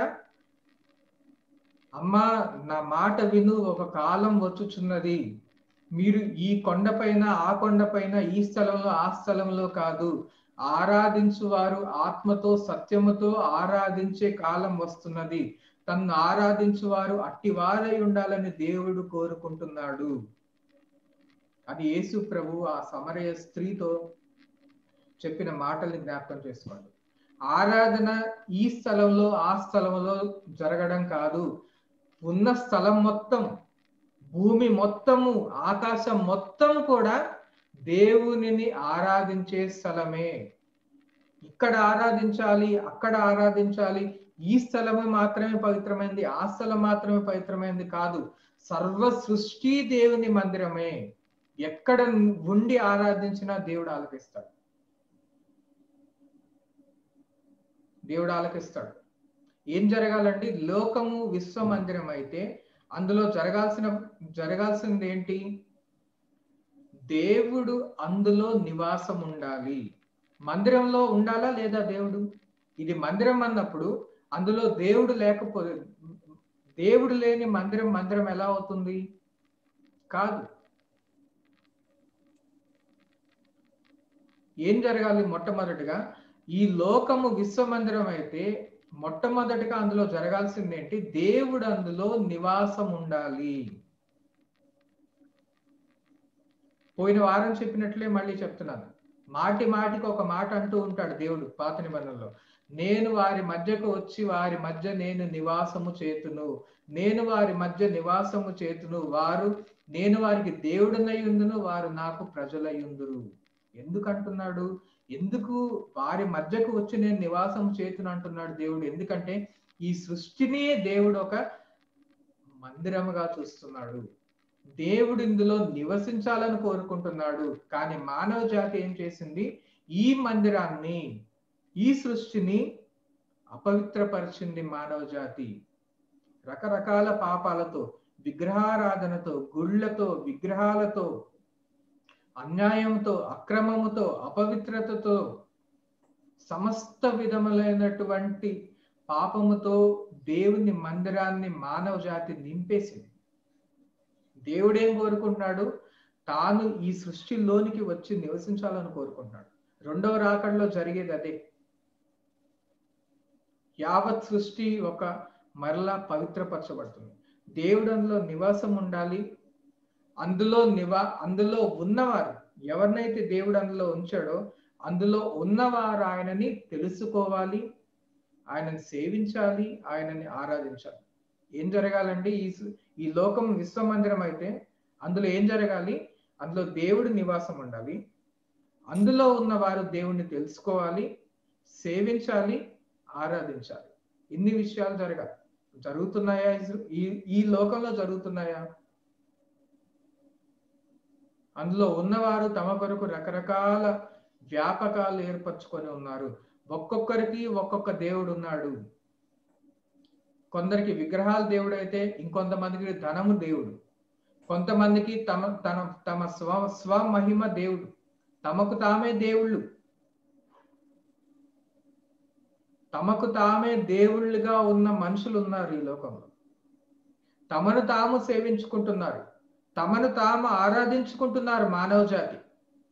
Speaker 1: అమ్మా నా మాట విను, ఒక కాలం వచ్చుచున్నది, మీరు ఈ కొండపైన ఆ కొండపైన ఈ స్థలంలో ఆ స్థలంలో కాదు, ఆరాధించువారు ఆత్మతో సత్యముతో ఆరాధించే కాలం వస్తున్నది, తన్ను ఆరాధించువారు అట్టివారై ఉండాలని దేవుడు కోరుకుంటున్నాడు అని యేసు ప్రభు ఆ సమరయ స్త్రీతో చెప్పిన మాటల్ని జ్ఞాపకం చేసుకోండి. ఆరాధన ఈ స్థలంలో ఆ స్థలంలో జరగడం కాదు, ఉన్న స్థలం మొత్తం, భూమి మొత్తము, ఆకాశం మొత్తం కూడా దేవునిని ఆరాధించే స్థలమే. ఇక్కడ ఆరాధించాలి, అక్కడ ఆరాధించాలి, ఈ స్థలమే మాత్రమే పవిత్రమైంది, ఆ స్థలం మాత్రమే పవిత్రమైంది కాదు. సర్వ సృష్టి దేవుని మందిరమే. ఎక్కడ ఉండి ఆరాధించినా దేవుడు ఆలకిస్తాడు. దేవుడు ఆలకిస్తాడు. ఏం జరగాలండి? లోకము విశ్వ మందిరం అయితే అందులో జరగాల్సిన జరగాల్సింది ఏంటి? దేవుడు అందులో నివాసం ఉండాలి. మందిరంలో ఉండాలా లేదా దేవుడు? ఇది మందిరం అన్నప్పుడు అందులో దేవుడు లేకపోతే, దేవుడు లేని మందిరం మందిరం ఎలా అవుతుంది? కాదు. ఏం జరగాలి? మొట్టమొదటిగా ఈ లోకము విశ్వ మందిరం అయితే మొట్టమొదటిగా అందులో జరగాల్సింది ఏంటి? దేవుడు అందులో నివాసం ఉండాలి. పోయిన వారం చెప్పినట్లే మళ్ళీ చెప్తున్నాను, మాటి మాటికి ఒక మాట అంటూ ఉంటాడు దేవుడు పాత నిబంధనలో, నేను వారి మధ్యకు వచ్చి వారి మధ్య నేను నివాసము చేతును, నేను వారి మధ్య నివాసము చేతును, వారు నేను వారికి దేవుడనై ఉందును, వారు నాకు ప్రజలై ఉందురు. ఎందుకు అంటున్నాడు? ఎందుకు వారి మధ్యకు వచ్చి నేను నివాసం చేతును అంటున్నాడు దేవుడు? ఎందుకంటే ఈ సృష్టిని దేవుడు ఒక మందిరముగా చూస్తున్నాడు. దేవుడు ఇందులో నివసించాలని కోరుకుంటున్నాడు. కానీ మానవ జాతి ఏం చేసింది? ఈ మందిరాన్ని, ఈ సృష్టిని అపవిత్రపరిచింది మానవ జాతి. రకరకాల పాపాలతో, విగ్రహారాధనతో, గుళ్ళతో, విగ్రహాలతో, అన్యాయంతో, అక్రమముతో, అపవిత్రతతో, సమస్త విధములైనటువంటి పాపముతో దేవుని మందిరాన్ని మానవ జాతి నింపేసింది. దేవుడేం కోరుకుంటున్నాడు? తాను ఈ సృష్టిలోనికి వచ్చి నివసించాలని కోరుకుంటున్నాడు. రెండవ రాకడలో జరిగేది అదే. యావత్ సృష్టి ఒక మరలా పవిత్రపరచబడుతుంది. దేవుడు అందులో నివాసం ఉండాలి. అందులో నివా అందులో ఉన్నవారు, ఎవరినైతే దేవుడు అందులో ఉంచాడో అందులో ఉన్నవారు ఆయనని తెలుసుకోవాలి, ఆయనని సేవించాలి, ఆయనని ఆరాధించాలి. ఏం జరగాలండి? ఈ ఈ లోకం విశ్వ మందిరం అయితే అందులో ఏం జరగాలి? అందులో దేవుడి నివాసం ఉండాలి. అందులో ఉన్నవారు దేవుణ్ణి తెలుసుకోవాలి, సేవించాలి, ఆరాధించాలి. ఇన్ని విషయాలు జరగాలి. జరుగుతున్నాయా? ఈ ఈ లోకంలో జరుగుతున్నాయా? అందులో ఉన్నవారు తమ కొరకు రకరకాల వ్యాపకాలు ఏర్పరచుకొని ఉన్నారు. ఒక్కొక్కరికి ఒక్కొక్క దేవుడు ఉన్నాడు. కొందరికి విగ్రహాల దేవుడు అయితే ఇంకొంతమందికి ధనము దేవుడు, కొంతమందికి తమ తన తమ స్వ స్వమహిమ దేవుడు, తమకు తామే దేవుళ్ళు, తమకు తామే దేవుళ్ళుగా ఉన్న మనుషులు ఉన్నారు ఈ లోకంలో. తమను తాము సేవించుకుంటున్నారు, తమను తాము ఆరాధించుకుంటున్నారు మానవ జాతి.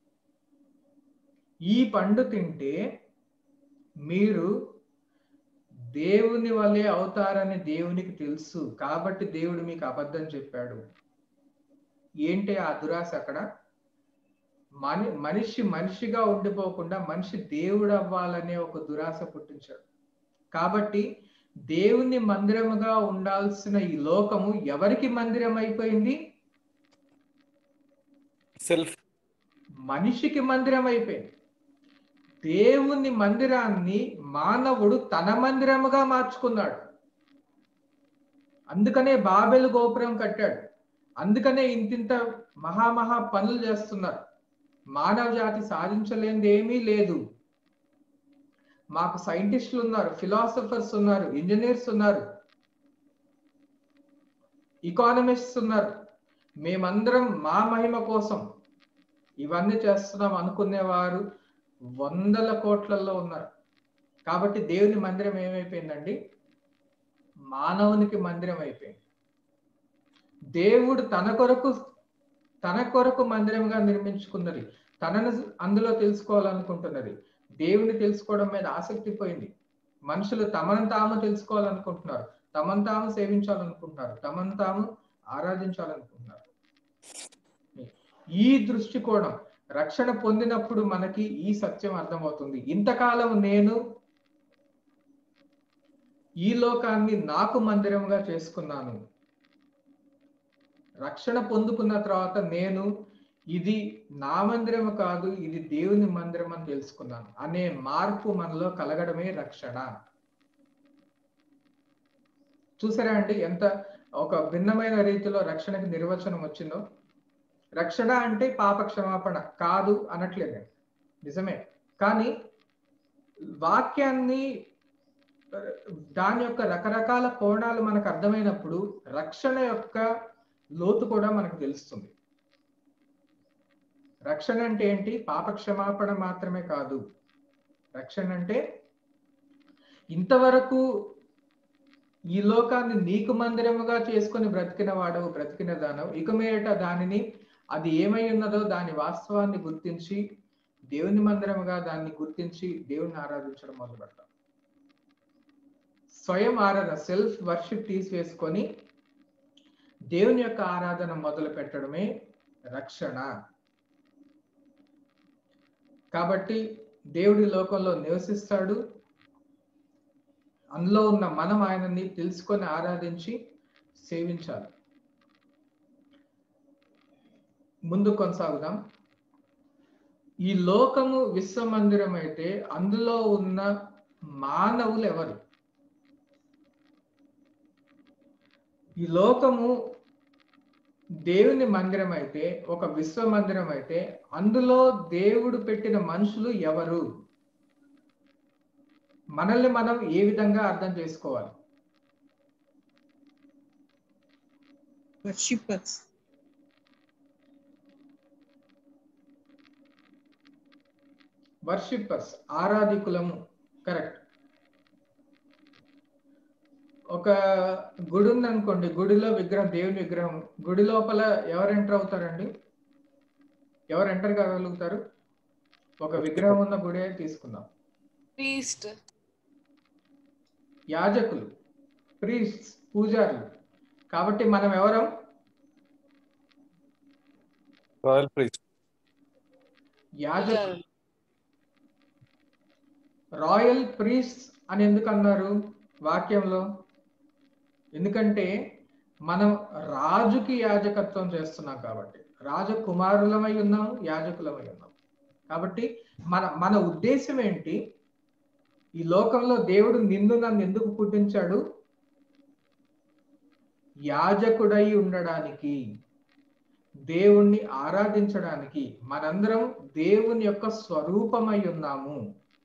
Speaker 1: ఈ పండు తింటే మీరు దేవుని వల్లే అవుతారని దేవునికి తెలుసు, కాబట్టి దేవుడు మీకు అబద్ధం చెప్పాడు. ఏంటి ఆ దురాశ? అక్కడ మని మనిషి మనిషిగా ఉండిపోకుండా మనిషి దేవుడు అవ్వాలనే ఒక దురాశ పుట్టించాడు. కాబట్టి దేవుని మందిరముగా ఉండాల్సిన ఈ లోకము ఎవరికి మందిరం అయిపోయింది?
Speaker 2: సెల్ఫ్.
Speaker 1: మనిషికి మందిరం అయిపోయింది. దేవుని మందిరాన్ని మానవుడు తన మందిరముగా మార్చుకున్నాడు. అందుకనే బాబెలు గోపురం కట్టాడు. అందుకనే ఇంతింత మహామహా పనులు చేస్తున్నారు. మానవ జాతి సాధించలేనిది ఏమీ లేదు. మాకు సైంటిస్టులు ఉన్నారు, ఫిలాసఫర్స్ ఉన్నారు, ఇంజనీర్స్ ఉన్నారు, ఎకానమిస్ట్స్ ఉన్నారు. మేమందరం మా మహిమ కోసం ఇవన్నీ చేస్తున్నాం అనుకునేవారు వందల కోట్లలో ఉన్నారు. కాబట్టి దేవుని మందిరం ఏమైపోయిందండి? మానవునికి మందిరం అయిపోయింది. దేవుడు తన కొరకు తన కొరకు మందిరంగా నిర్మించుకున్నది, తనను అందులో తెలుసుకోవాలనుకుంటున్నది. దేవుని తెలుసుకోవడం మీద ఆసక్తి పోయింది. మనుషులు తమను తాము తెలుసుకోవాలనుకుంటున్నారు, తమను తాము సేవించాలనుకుంటున్నారు, తమను తాము ఆరాధించాలనుకుంటున్నారు. ఈ దృష్టికోణం రక్షణ పొందినప్పుడు మనకి ఈ సత్యం అర్థమవుతుంది. ఇంతకాలం నేను ఈ లోకాన్ని నాకు మందిరంగా చేసుకున్నాను, రక్షణ పొందుకున్న తర్వాత నేను ఇది నా మందిరం కాదు, ఇది దేవుని మందిరం అని తెలుసుకున్నాను అనే మార్పు మనలో కలగడమే రక్షణ. చూసారా అండి ఎంత ఒక భిన్నమైన రీతిలో రక్షణకి నిర్వచనం వచ్చిందో? రక్షణ అంటే పాప క్షమాపణ కాదు అనట్లేదు, నిజమే. కానీ వాక్యాన్ని దాని యొక్క రకరకాల కోణాలు మనకు అర్థమైనప్పుడు రక్షణ యొక్క లోతు కూడా మనకు తెలుస్తుంది. రక్షణ అంటే ఏంటి? పాప క్షమాపణ మాత్రమే కాదు. రక్షణ అంటే ఇంతవరకు ఈ లోకాన్ని నీకు మందిరముగా చేసుకొని బ్రతికిన వాడవు, బ్రతికిన దానవు, ఇక మీదట దానిని అది ఏమై ఉన్నదో దాని వాస్తవాన్ని గుర్తించి దేవుని మందిరముగా దాన్ని గుర్తించి దేవుని ఆరాధించడం మొదలు పెడతాం. స్వయం ఆరాధన, సెల్ఫ్ వర్షిప్ తీసివేసుకొని దేవుని యొక్క ఆరాధన మొదలు పెట్టడమే రక్షణ. కాబట్టి దేవుడి లోకంలో నివసిస్తాడు, అందులో ఉన్న మనం ఆయనని తెలుసుకొని ఆరాధించి సేవించాలి. ముందు కొనసాగుదాం. ఈ లోకము విశ్వమందిరం అయితే అందులో ఉన్న మానవులు ఎవరు? ఈ లోకము దేవుని మందిరం అయితే, ఒక విశ్వ మందిరం అయితే అందులో దేవుడు పెట్టిన మనుషులు ఎవరు? మనల్ని మనం ఏ విధంగా అర్థం చేసుకోవాలి?
Speaker 3: వర్షిపర్స్.
Speaker 1: వర్షిపర్స్, ఆరాధికులము. కరెక్ట్. ఒక గుడి ఉందనుకోండి, గుడిలో విగ్రహం, దేవుని విగ్రహం, గుడి లోపల ఎవరు ఎంటర్ అవుతారండి? ఎవరు ఎంటర్ కాగలుగుతారు? ఒక విగ్రహం ఉన్న గుడి తీసుకుందాం.
Speaker 4: ప్రీస్ట్,
Speaker 1: యాజకులు, ప్రీస్ట్స్, పూజారులు. కాబట్టి మనం ఎవరం?
Speaker 2: రాయల్ ప్రీస్ట్,
Speaker 1: యాజకులు. రాయల్ ప్రీస్ట్స్ అని ఎందుకు అన్నారు వాక్యంలో? ఎందుకంటే మనం రాజుకి యాజకత్వం చేస్తున్నాం కాబట్టి, రాజకుమారులమై ఉన్నాం, యాజకులమై ఉన్నాం. కాబట్టి మన మన ఉద్దేశం ఏంటి? ఈ లోకంలో దేవుడు నిన్ను నన్ను ఎందుకు పుట్టించాడు? యాజకుడై ఉండడానికి, దేవుణ్ణి ఆరాధించడానికి. మనందరం దేవుని యొక్క స్వరూపమై ఉన్నాము,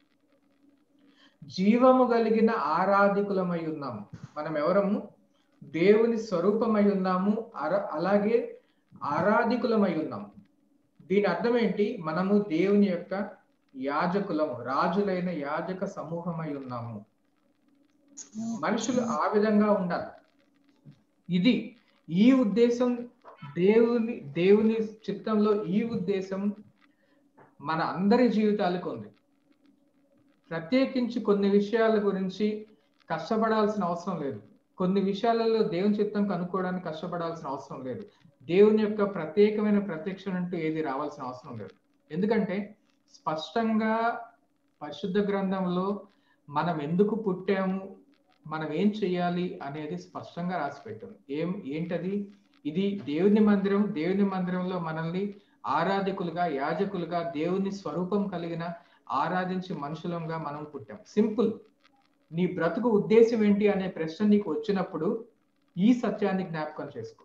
Speaker 1: జీవము కలిగిన ఆరాధికులమై ఉన్నాము. మనం ఎవరము? దేవుని స్వరూపమై ఉన్నాము, అలాగే ఆరాధికులమై ఉన్నాము. దీని అర్థం ఏంటి? మనము దేవుని యొక్క యాజకులము, రాజులైన యాజక సమూహమై ఉన్నాము. మనుషులు ఆ విధంగా ఉండాలి. ఇది ఈ ఉద్దేశం దేవుని దేవుని చిత్తంలో ఈ ఉద్దేశం మన అందరి జీవితాలకు ఉంది. ప్రత్యేకించి కొన్ని విషయాల గురించి కష్టపడాల్సిన అవసరం లేదు, కొన్ని విషయాలలో దేవుని చిత్తం కనుక్కోవడానికి కష్టపడాల్సిన అవసరం లేదు, దేవుని యొక్క ప్రత్యేకమైన ప్రత్యక్షణ అంటూ ఏది రావాల్సిన అవసరం లేదు. ఎందుకంటే స్పష్టంగా పరిశుద్ధ గ్రంథంలో మనం ఎందుకు పుట్టాము, మనం ఏం చెయ్యాలి అనేది స్పష్టంగా రాసి పెట్టాం. ఏం ఏంటది? ఇది దేవుని మందిరం, దేవుని మందిరంలో మనల్ని ఆరాధకులుగా, యాజకులుగా, దేవుని స్వరూపం కలిగిన ఆరాధించి మనుషులంగా మనం పుట్టాం. సింపుల్. నీ బ్రతుకు ఉద్దేశం ఏంటి అనే ప్రశ్న నీకు వచ్చినప్పుడు ఈ సత్యాన్ని జ్ఞాపకం చేసుకో.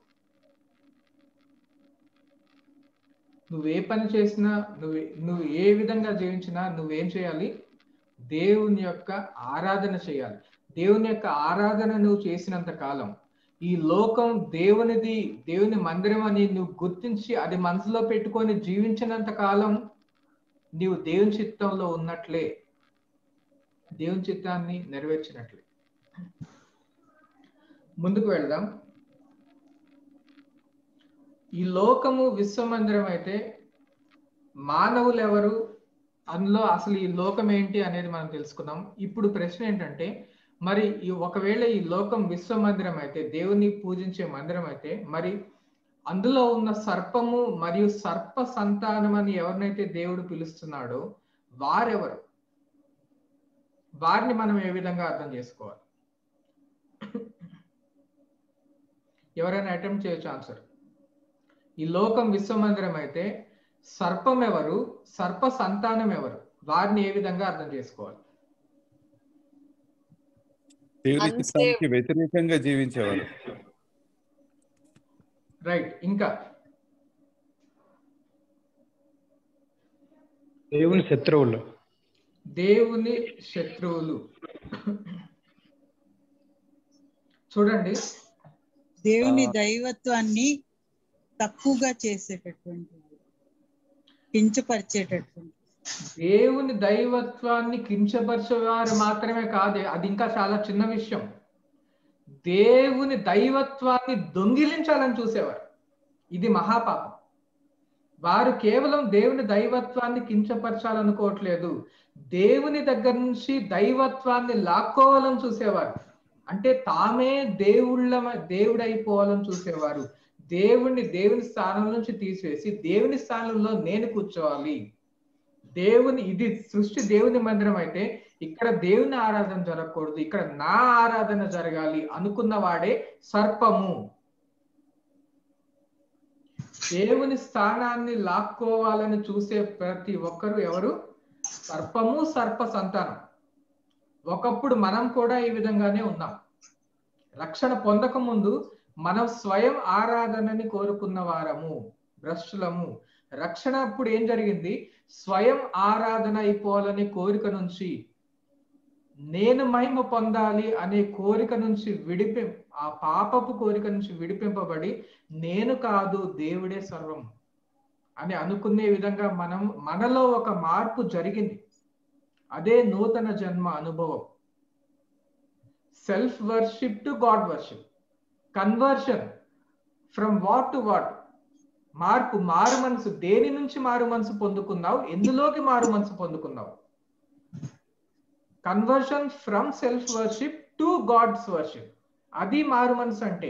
Speaker 1: నువ్వు ఏ పని చేసినా, నువ్వు నువ్వు ఏ విధంగా జీవించినా నువ్వేం చేయాలి? దేవుని యొక్క ఆరాధన చేయాలి. దేవుని యొక్క ఆరాధన నువ్వు చేసినంత కాలం, ఈ లోకం దేవునిది, దేవుని మందిరం అని నువ్వు గుర్తించి అది మనసులో పెట్టుకొని జీవించినంత కాలం నీవు దేవుని చిత్తంలో ఉన్నట్లే, దేవుని చిత్తాన్ని నెరవేర్చినట్లే. ముందుకు వెళ్దాం. ఈ లోకము విశ్వమందిరం అయితే మానవులు ఎవరు, అందులో అసలు ఈ లోకం ఏంటి అనేది మనం తెలుసుకుందాం. ఇప్పుడు ప్రశ్న ఏంటంటే, మరి ఈ ఒకవేళ ఈ లోకం విశ్వమందిరం అయితే, దేవుని పూజించే మందిరం అయితే, మరి అందులో ఉన్న సర్పము మరియు సర్ప సంతానం అని ఎవరినైతే దేవుడు పిలుస్తున్నాడో వారెవరు? వారిని మనం ఏ విధంగా అర్థం చేసుకోవాలి? ఎవరైనా అటెంప్ట్ చేయొచ్చు ఆన్సర్. ఈ లోకం విశ్వమందిరం అయితే సర్పం ఎవరు, సర్ప సంతానం ఎవరు, వారిని ఏ విధంగా అర్థం చేసుకోవాలి?
Speaker 2: దేవుని చిత్తానికి వ్యతిరేకంగా జీవించేవారు.
Speaker 1: రైట్. ఇంకా
Speaker 4: దేవుని శత్రువులు.
Speaker 1: దేవుని శత్రువులు. చూడండి,
Speaker 3: దేవుని దైవత్వాన్ని తక్కువగా చేసేటటువంటి, కించపరిచేటటువంటి.
Speaker 1: దేవుని దైవత్వాన్ని కించపరిచేవారు మాత్రమే కాదు, అది ఇంకా చాలా చిన్న విషయం. దేవుని దైవత్వాన్ని దొంగిలించాలని చూసేవారు. ఇది మహాపాపం. వారు కేవలం దేవుని దైవత్వాన్ని కించపరచాలనుకోవట్లేదు, దేవుని దగ్గర నుంచి దైవత్వాన్ని లాక్కోవాలని చూసేవారు. అంటే తామే దేవుళ్ళ దేవుడైపోవాలని చూసేవారు. దేవుణ్ణి దేవుని స్థానం నుంచి తీసివేసి దేవుని స్థానంలో నేను కూర్చోవాలి. దేవుని, ఇది సృష్టి దేవుని మందిరం అయితే ఇక్కడ దేవుని ఆరాధన జరగకూడదు, ఇక్కడ నా ఆరాధన జరగాలి అనుకున్న వాడే సర్పము. దేవుని స్థానాన్ని లాక్కోవాలని చూసే ప్రతి ఒక్కరు ఎవరు? సర్పము, సర్ప సంతానం. ఒకప్పుడు మనం కూడా ఈ విధంగానే ఉన్నాం. రక్షణ పొందక ముందు మనం స్వయం ఆరాధనని కోరుకున్న వారము, భ్రష్టులము. రక్షణ అప్పుడు ఏం జరిగింది? స్వయం ఆరాధన అయిపోవాలనే కోరిక నుంచి, నేను మహిమ పొందాలి అనే కోరిక నుంచి విడిపి, ఆ పాపపు కోరిక నుంచి విడిపింపబడి నేను కాదు దేవుడే సర్వం అని అనుకునే విధంగా మనం, మనలో ఒక మార్పు జరిగింది. అదే నూతన జన్మ అనుభవం. Self worship to God worship, conversion from what to what. మార్పు, మారు మనసు. దేని నుంచి మారు మనసు పొందుకున్నావు? ఎందులోకి మారు మనసు పొందుకున్నావు? Conversion from self worship to God's worship. అది మారు మనసు అంటే.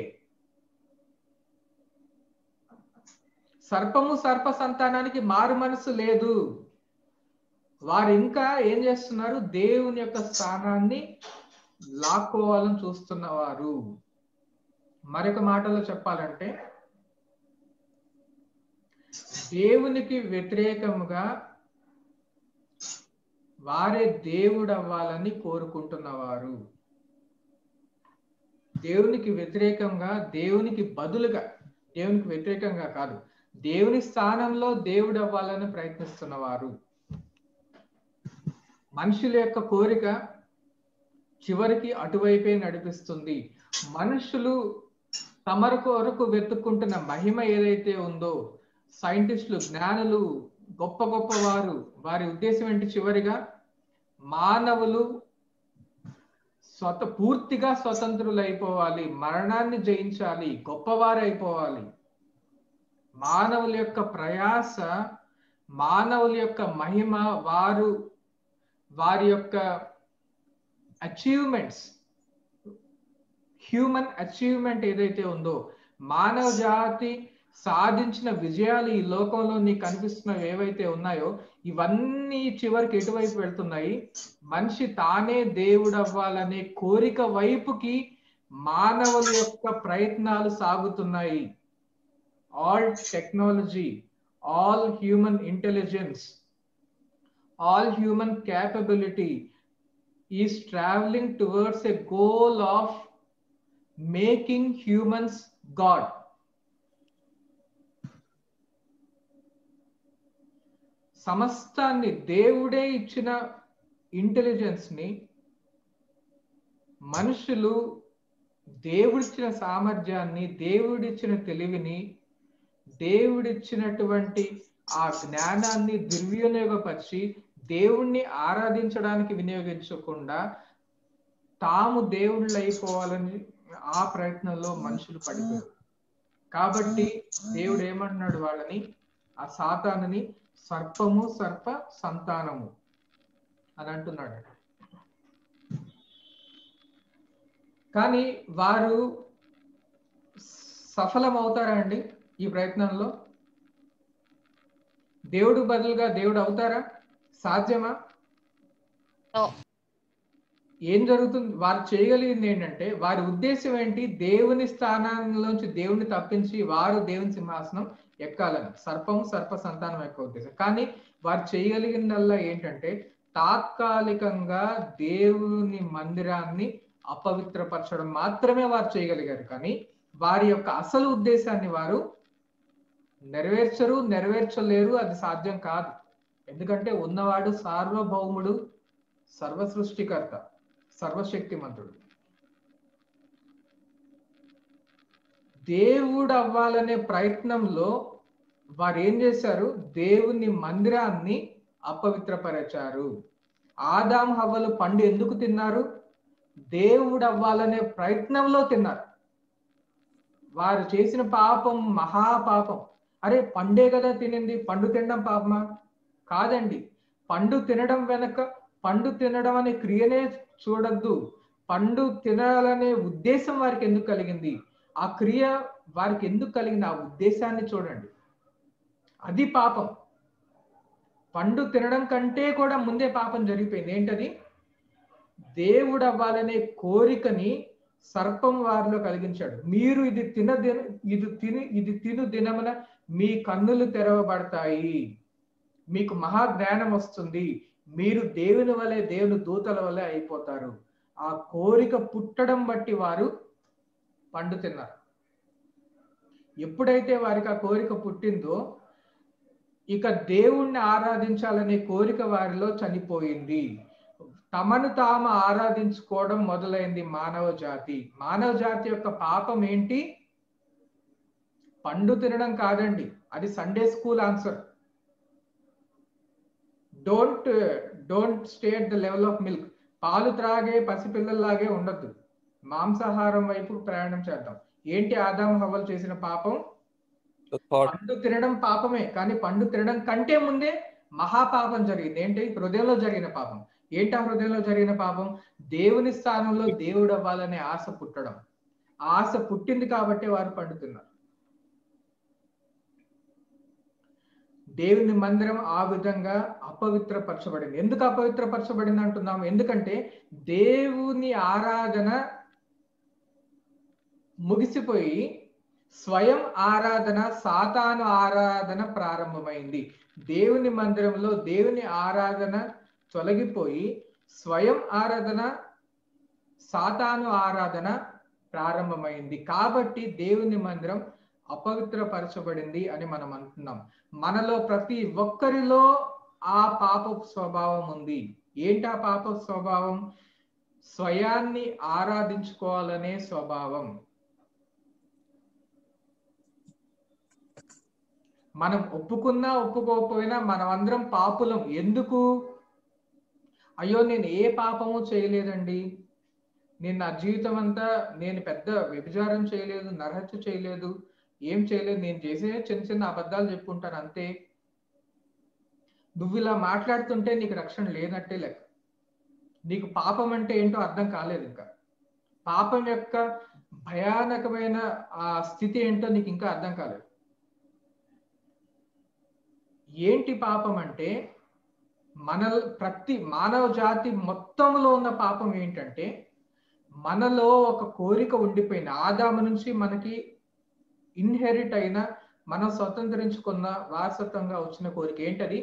Speaker 1: సర్పము, సర్ప సంతానానికి మారు మనసు లేదు. వారు ఇంకా ఏం చేస్తున్నారు? దేవుని యొక్క స్థానాన్ని లాక్కోవాలని చూస్తున్నవారు. మరొక మాటలో చెప్పాలంటే, దేవునికి వ్యతిరేకముగా వారే దేవుడు అవ్వాలని కోరుకుంటున్నవారు. దేవునికి వ్యతిరేకంగా, దేవునికి బదులుగా, దేవునికి వ్యతిరేకంగా కాదు, దేవుని స్థానంలో దేవుడు అవ్వాలని ప్రయత్నిస్తున్నవారు. మనుషుల యొక్క కోరిక చివరికి అటువైపే నడిపిస్తుంది. మనుషులు తమ కొరకు వెతుక్కుంటున్న మహిమ ఏదైతే ఉందో, సైంటిస్టులు, జ్ఞానులు, గొప్ప గొప్ప వారు, వారి ఉద్దేశం ఏంటి? చివరిగా మానవులు స్వత పూర్తిగా స్వతంత్రులు అయిపోవాలి, మరణాన్ని జయించాలి, గొప్పవారు అయిపోవాలి. మానవుల యొక్క ప్రయాస, మానవుల యొక్క మహిమ, వారు వారి యొక్క అచీవ్మెంట్స్, హ్యూమన్ అచీవ్మెంట్ ఏదైతే ఉందో, మానవ జాతి సాధించిన విజయాలు ఈ లోకంలో నీకు కనిపిస్తున్నవి ఏవైతే ఉన్నాయో, ఇవన్నీ చివరికి ఎటువైపు వెళ్తున్నాయి? మనిషి తానే దేవుడు అవ్వాలనే కోరిక వైపుకి మానవుల యొక్క ప్రయత్నాలు సాగుతున్నాయి. All technology, all human intelligence, all human capability is traveling towards a goal of making humans God. సమస్తాన్ని, దేవుడే ఇచ్చిన ఇంటెలిజెన్స్ ని మనుషులు దేవుడిచ్చిన సామర్థ్యాన్ని, దేవుడిచ్చిన తెలివిని, దేవుడిచ్చినటువంటి ఆ జ్ఞానాన్ని దుర్వినియోగపరిచి దేవుణ్ణి ఆరాధించడానికి వినియోగించకుండా తాము దేవుళ్ళు అయిపోవాలని ఆ ప్రయత్నంలో మనుషులు పడిపోయారు. కాబట్టి దేవుడు ఏమంటున్నాడు వాళ్ళని, ఆ సాతానుని సర్పము సర్ప సంతానము అని అంటున్నాడు. కానీ వారు సఫలమవుతారా అండి ఈ ప్రయత్నంలో? దేవుడు బదులుగా దేవుడు అవుతారా? సాధ్యమా? ఏం జరుగుతుంది? వారు చేయగలిగింది ఏంటంటే, వారి ఉద్దేశం ఏంటి? దేవుని స్థానంలోంచి దేవుని తప్పించి వారు దేవుని సింహాసనం ఎక్కాలని, సర్పము సర్ప సంతానం యొక్క ఉద్దేశం. కానీ వారు చేయగలిగిందల్లా ఏంటంటే, తాత్కాలికంగా దేవుని మందిరాన్ని అపవిత్రపరచడం మాత్రమే వారు చేయగలిగారు. కానీ వారి యొక్క అసలు ఉద్దేశాన్ని వారు నెరవేర్చరు, నెరవేర్చలేరు. అది సాధ్యం కాదు. ఎందుకంటే ఉన్నవాడు సార్వభౌముడు, సర్వ సృష్టికర్త, సర్వశక్తిమంతుడు. దేవుడు అవ్వాలనే ప్రయత్నంలో వారు ఏం చేశారు? దేవుని మందిరాన్ని అపవిత్రపరిచారు. ఆదాము హవ్వలు పండు ఎందుకు తిన్నారు? దేవుడు అవ్వాలనే ప్రయత్నంలో తిన్నారు. వారు చేసిన పాపం మహాపాపం. అరే పండే కదా తినింది, పండు తినడం పాపమా? కాదండి. పండు తినడం వెనక, పండు తినడం అనే క్రియనే చూడద్దు, పండు తినాలనే ఉద్దేశం వారికి ఎందుకు కలిగింది, ఆ క్రియ వారికి ఎందుకు కలిగింది, ఆ ఉద్దేశాన్ని చూడండి. అది పాపం. పండు తినడం కంటే కూడా ముందే పాపం జరిగిపోయింది. ఏంటది? దేవుడు అవ్వాలనే కోరికని సర్పం వారిలో కలిగించాడు. మీరు ఇది తిన దిన ఇది తిని ఇది తిను దినమున మీ కన్నులు తెరవబడతాయి, మీకు మహా జ్ఞానం వస్తుంది, మీరు దేవుని వలె, దేవుని దూతల వలె అయిపోతారు. ఆ కోరిక పుట్టడం బట్టి వారు పండు తిన్నారు. ఎప్పుడైతే వారికి ఆ కోరిక పుట్టిందో, ఇక దేవుణ్ణి ఆరాధించాలనే కోరిక వారిలో చనిపోయింది. తమను తాము ఆరాధించుకోవడం మొదలైంది మానవ జాతి. మానవ జాతి యొక్క పాపం ఏంటి? పండు తినడం కాదండి. అది Sunday school answer. Don't don't stay at the level of milk. పాలు త్రాగే పసిపిల్లల్లాగే ఉండద్దు. మాంసాహారం వైపు ప్రయాణం చేద్దాం. ఏంటి ఆదాము హవ్వలు చేసిన పాపం? పండు తినడం పాపమే, కానీ పండు తినడం కంటే ముందే మహాపాపం జరిగింది. ఏంటి? హృదయంలో జరిగిన పాపం. ఏంటి ఆ హృదయంలో జరిగిన పాపం? దేవుని స్థానంలో దేవుడు అవ్వాలనే ఆశ పుట్టడం. ఆశ పుట్టింది కాబట్టి వారు పండుతున్నారు. దేవుని మందిరం ఆ విధంగా అపవిత్రపరచబడింది. ఎందుకు అపవిత్రపరచబడింది అంటున్నాము? ఎందుకంటే దేవుని ఆరాధన ముగిసిపోయి స్వయం ఆరాధన, సాతాను ఆరాధన ప్రారంభమైంది. దేవుని మందిరంలో దేవుని ఆరాధన తొలగిపోయి స్వయం ఆరాధన, సాతాను ఆరాధన ప్రారంభమైంది. కాబట్టి దేవుని మందిరం అపవిత్రపరచబడింది అని మనం అంటున్నాం. మనలో ప్రతి ఒక్కరిలో ఆ పాప స్వభావం ఉంది. ఏంటి ఆ పాప స్వభావం? స్వయాన్ని ఆరాధించుకోవాలనే స్వభావం. మనం ఒప్పుకున్నా ఒప్పుకోకపోయినా మనం అందరం పాపులం. ఎందుకు? అయ్యో నేను ఏ పాపము చేయలేదండి, నేను నా జీవితం అంతా నేను పెద్ద వ్యభిచారం చేయలేదు, నరహత్య చేయలేదు, ఏం చేయలేదు, నేను చేసే చిన్న చిన్న అబద్ధాలు చెప్పుకుంటాను అంతే. నువ్వు ఇలా మాట్లాడుతుంటే నీకు రక్షణ లేనట్టే లెక్క. నీకు పాపం అంటే ఏంటో అర్థం కాలేదు. ఇంకా పాపం యొక్క భయానకమైన ఆ స్థితి ఏంటో నీకు ఇంకా అర్థం కాలేదు. ఏంటి పాపం అంటే, మన ప్రతి మానవ జాతి మొత్తంలో ఉన్న పాపం ఏంటంటే, మనలో ఒక కోరిక ఉండిపోయింది. ఆదాము నుంచి మనకి ఇన్హెరిట్ అయిన, మనం స్వతంత్రించుకున్న వారసత్వంగా వచ్చిన కోరిక ఏంటది?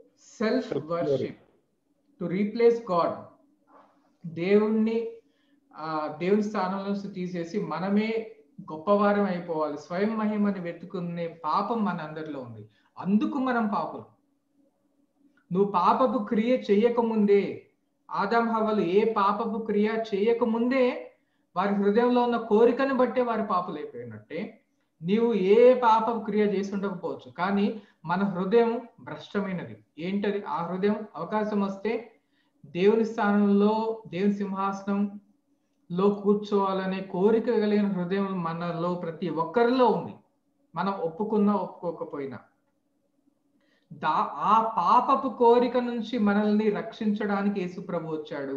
Speaker 1: Self worship, to replace God. దేవుణ్ణి ఆ దేవుని స్థానంలో నుంచి తీసేసి మనమే గొప్పవారం అయిపోవాలి, స్వయం మహిమని వెతుకునే పాపం మన అందరిలో ఉంది. అందుకు మనం పాపులు. నువ్వు పాపపు క్రియ చేయకముందే, ఆదాం హవ్వలు ఏ పాపపు క్రియ చేయకముందే వారి హృదయంలో ఉన్న కోరికను బట్టే వారి పాపులు అయిపోయినట్టే, నీవు ఏ పాపపు క్రియ చేసి ఉండకపోవచ్చు, కానీ మన హృదయం భ్రష్టమైనది. ఏంటది ఆ హృదయం? అవకాశం వస్తే దేవుని స్థానంలో, దేవుని సింహాసనంలో కూర్చోవాలనే కోరిక కలిగిన హృదయం మనలో ప్రతి ఒక్కరిలో ఉంది, మనం ఒప్పుకున్నా ఒప్పుకోకపోయినా. దా ఆ పాపపు కోరిక నుంచి మనల్ని రక్షించడానికి యేసు ప్రభు వచ్చాడు.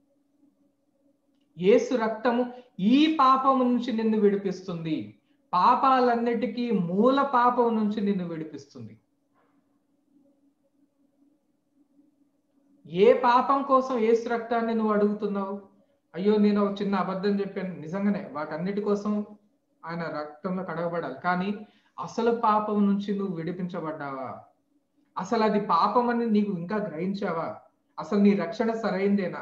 Speaker 1: యేసు రక్తము ఈ పాపము నుంచి నిన్ను విడిపిస్తుంది, పాపాలన్నిటికీ మూల పాపం నుంచి నిన్ను విడిపిస్తుంది. ఏ పాపం కోసం యేసు రక్తాన్ని నువ్వు అడుగుతున్నావు? అయ్యో నేను ఒక చిన్న అబద్ధం చెప్పాను, నిజంగానే వాటన్నిటి కోసం ఆయన రక్తంలో కడగబడాలి, కానీ అసలు పాపం నుంచి నువ్వు విడిపించబడ్డావా? అసలు అది పాపం అని నీకు ఇంకా గ్రహించావా? అసలు నీ రక్షణ సరైందేనా?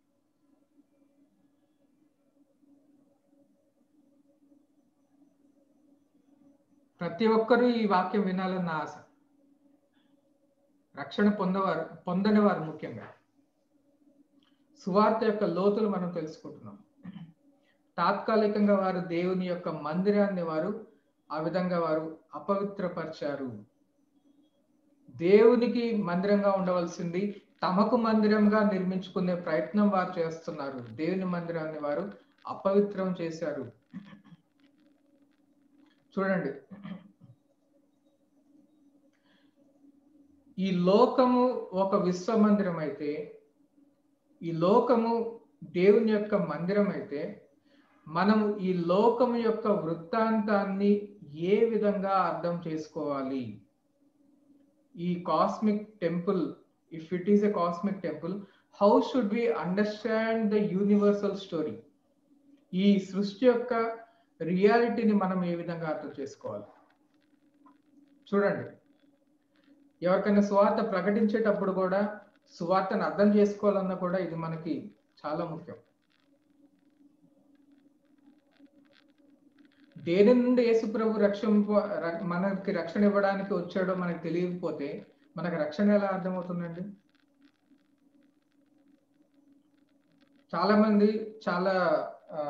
Speaker 1: ప్రతి ఒక్కరూ ఈ వాక్యం వినాలన్న ఆశ. రక్షణ పొందవారు పొందని వారు ముఖ్యంగా. సువార్త యొక్క లోతులు మనం తెలుసుకుంటున్నాం. తాత్కాలికంగా వారు దేవుని యొక్క మందిరాన్ని వారు ఆ విధంగా వారు అపవిత్రపరిచారు. దేవునికి మందిరంగా ఉండవలసింది తమకు మందిరంగా నిర్మించుకునే ప్రయత్నం వారు చేస్తున్నారు. దేవుని మందిరాన్ని వారు అపవిత్రం చేశారు. చూడండి, ఈ లోకము ఒక విశ్వ మందిరం అయితే, ఈ లోకము దేవుని యొక్క మందిరం అయితే, మనం ఈ లోకము యొక్క వృత్తాంతాన్ని ఏ విధంగా అర్థం చేసుకోవాలి? ఈ cosmic temple, if it is a cosmic temple, how should we understand the universal story? ఈ సృష్టి యొక్క రియాలిటీని మనం ఏ విధంగా అర్థం చేసుకోవాలి? చూడండి, ఎవరికైనా సువార్త ప్రకటించేటప్పుడు కూడా, సువార్తను అర్థం చేసుకోవాలన్నా కూడా ఇది మనకి చాలా ముఖ్యం. దేని నుండి యేసు ప్రభు రక్షింప మనకి రక్షణ ఇవ్వడానికి వచ్చాడో మనకు తెలియకపోతే మనకు రక్షణ ఎలా అర్థమవుతుందండి? చాలా మంది చాలా ఆ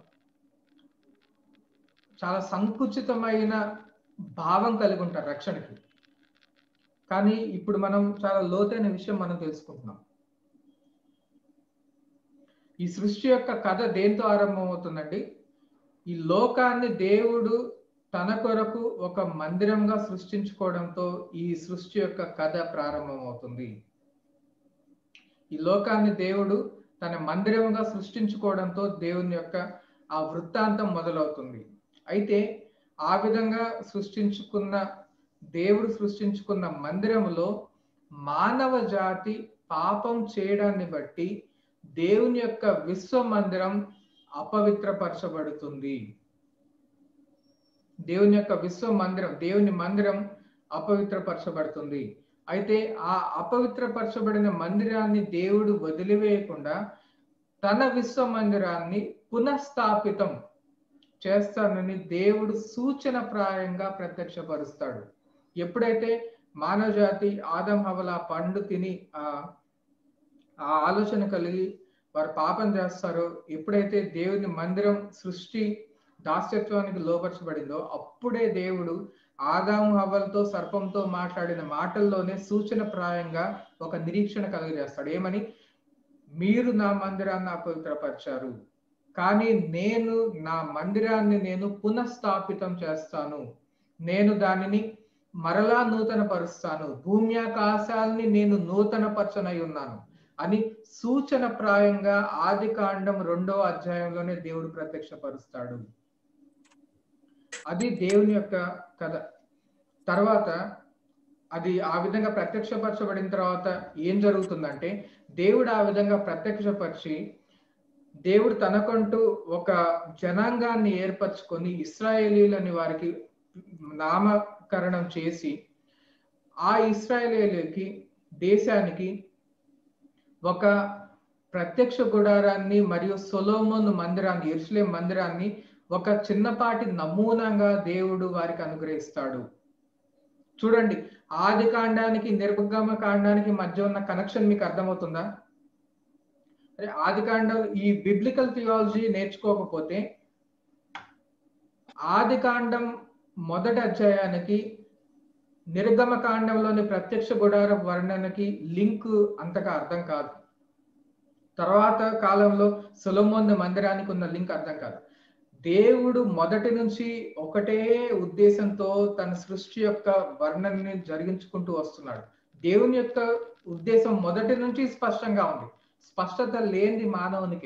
Speaker 1: చాలా సంకుచితమైన భావం కలిగి ఉంటారు రక్షణకి. కానీ ఇప్పుడు మనం చాలా లోతైన విషయం మనం తెలుసుకుంటున్నాం. ఈ సృష్టి యొక్క కథ దేంతో ఆరంభమవుతుందండి? ఈ లోకాన్ని దేవుడు తన కొరకు ఒక మందిరంగా సృష్టించుకోవడంతో ఈ సృష్టి యొక్క కథ ప్రారంభమవుతుంది. ఈ లోకాన్ని దేవుడు తన మందిరంగా సృష్టించుకోవడంతో దేవుని యొక్క ఆ వృత్తాంతం మొదలవుతుంది. అయితే ఆ విధంగా సృష్టించుకున్న దేవుడు సృష్టించుకున్న మందిరములో మానవ జాతి పాపం చేయడాన్ని బట్టి దేవుని యొక్క విశ్వ మందిరం అపవిత్రపరచబడుతుంది. దేవుని యొక్క విశ్వ మందిరం, దేవుని మందిరం అపవిత్రపరచబడుతుంది. అయితే ఆ అపవిత్రపరచబడిన మందిరాన్ని దేవుడు వదిలివేయకుండా తన విశ్వ మందిరాన్ని పునఃస్థాపితం చేస్తానని దేవుడు సూచన ప్రాయంగా ప్రత్యక్షపరుస్తాడు. ఎప్పుడైతే మానవ జాతి ఆదం హవ్వల పండు తిని ఆ ఆ ఆలోచన కలిగి వారు పాపం చేస్తారో, ఎప్పుడైతే దేవుని మందిరం సృష్టి దాస్యత్వానికి లోపరచబడిందో, అప్పుడే దేవుడు ఆదాము హవ్వలతో సర్పంతో మాట్లాడిన మాటల్లోనే సూచన ప్రాయంగా ఒక నిరీక్షణ కలిగజేస్తాడు. ఏమని? మీరు నా మందిరాన్ని అపవిత్రపరిచారు, కానీ నేను నా మందిరాన్ని నేను పునఃస్థాపితం చేస్తాను, నేను దానిని మరలా నూతన పరుస్తాను, భూమి ఆకాశాల్ని నేను నూతన పరచనై ఉన్నాను అని సూచన ప్రాయంగా ఆది కాండం రెండో అధ్యాయంలోనే దేవుడు ప్రత్యక్షపరుస్తాడు. అది దేవుని యొక్క కథ. తర్వాత అది ఆ విధంగా ప్రత్యక్షపరచబడిన తర్వాత ఏం జరుగుతుందంటే, దేవుడు ఆ విధంగా ప్రత్యక్షపరిచి దేవుడు తనకంటూ ఒక జనాంగాన్ని ఏర్పరచుకొని ఇశ్రాయేలీలని వారికి నామకరణం చేసి ఆ ఇశ్రాయేలీలకి దేశానికి ఒక ప్రత్యక్ష గుడారాన్ని మరియు సొలొమోను మందిరాన్ని, యెరూషలేం మందిరాన్ని ఒక చిన్నపాటి నమూనాగా దేవుడు వారికి అనుగ్రహిస్తాడు. చూడండి, ఆది కాండానికి నిర్గమ కాండానికి మధ్య ఉన్న కనెక్షన్ మీకు అర్థమవుతుందా? అరే ఆది కాండం, ఈ బిబ్లికల్ థియాలజీ నేర్చుకోకపోతే ఆది కాండం మొదటి అధ్యాయానికి నిర్గమ కాండంలోని ప్రత్యక్ష గుడార వర్ణనకి లింక్ అంతగా అర్థం కాదు. తర్వాత కాలంలో సొలొమోను మందిరానికి ఉన్న లింక్ అర్థం కాదు. దేవుడు మొదటి నుంచి ఒకటే ఉద్దేశంతో తన సృష్టి యొక్క వర్ణనని జరిగించుకుంటూ వస్తున్నాడు. దేవుని యొక్క ఉద్దేశం మొదటి నుంచి స్పష్టంగా ఉంది. స్పష్టత లేనిది మానవునికే.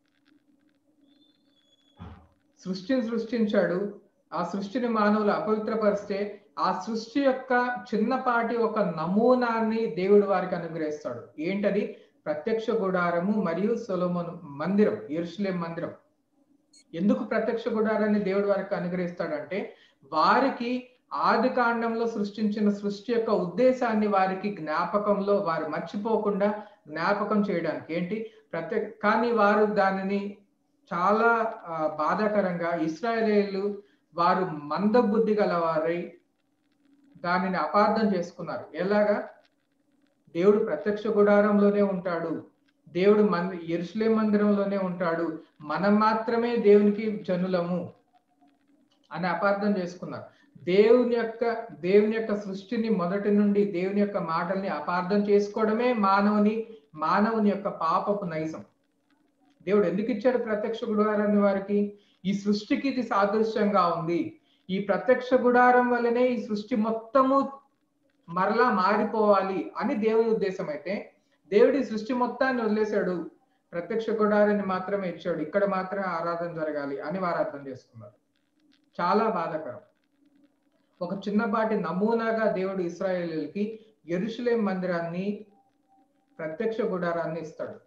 Speaker 1: సృష్టిని సృష్టించాడు, ఆ సృష్టిని మానవులు అపవిత్రపరిస్తే ఆ సృష్టి యొక్క చిన్నపాటి ఒక నమూనాన్ని దేవుడు వారికి అనుగ్రహిస్తాడు. ఏంటది? ప్రత్యక్ష గుడారము మరియు సొలొమోను మందిరం, యెరూషలేం మందిరం. ఎందుకు ప్రత్యక్ష గుడారాన్ని దేవుడు వారికి అనుగ్రహిస్తాడంటే, వారికి ఆది కాండంలో సృష్టించిన సృష్టి యొక్క ఉద్దేశాన్ని వారికి జ్ఞాపకంలో, వారు మర్చిపోకుండా జ్ఞాపకం చేయడానికి. ఏంటి? ప్రత్యేక కానీ వారు దానిని చాలా బాధాకరంగా, ఇశ్రాయేలీయులు వారు మందబుద్ధి గలవారై దానిని అపార్థం చేసుకున్నారు. ఎలాగా? దేవుడు ప్రత్యక్ష గుడారంలోనే ఉంటాడు, దేవుడు మంది యెరూషలేం మందిరంలోనే ఉంటాడు, మనం మాత్రమే దేవునికి జనులము అని అపార్థం చేసుకున్నారు. దేవుని యొక్క దేవుని యొక్క సృష్టిని మొదటి నుండి దేవుని యొక్క మాటల్ని అపార్థం చేసుకోవడమే మానవుని మానవుని యొక్క పాపపు నైజం. దేవుడు ఎందుకు ఇచ్చాడు ప్రత్యక్ష గుడారాన్ని వారికి? ఈ సృష్టికి ఇది సాదృశ్యంగా ఉంది. ఈ ప్రత్యక్ష గుడారం వల్లనే ఈ సృష్టి మొత్తము మరలా మారిపోవాలి అని దేవుని ఉద్దేశం. అయితే దేవుడి సృష్టి మొత్తాన్ని వదిలేశాడు, ప్రత్యక్ష గుడారాన్ని మాత్రమే ఇచ్చాడు, ఇక్కడ మాత్రమే ఆరాధన జరగాలి అని వారు అర్థం చేసుకున్నారు. చాలా బాధాకరం. ఒక చిన్నపాటి నమూనాగా దేవుడు ఇశ్రాయేలీయులకి యెరూషలేం మందిరాన్ని, ప్రత్యక్ష గుడారాన్ని ఇస్తాడు.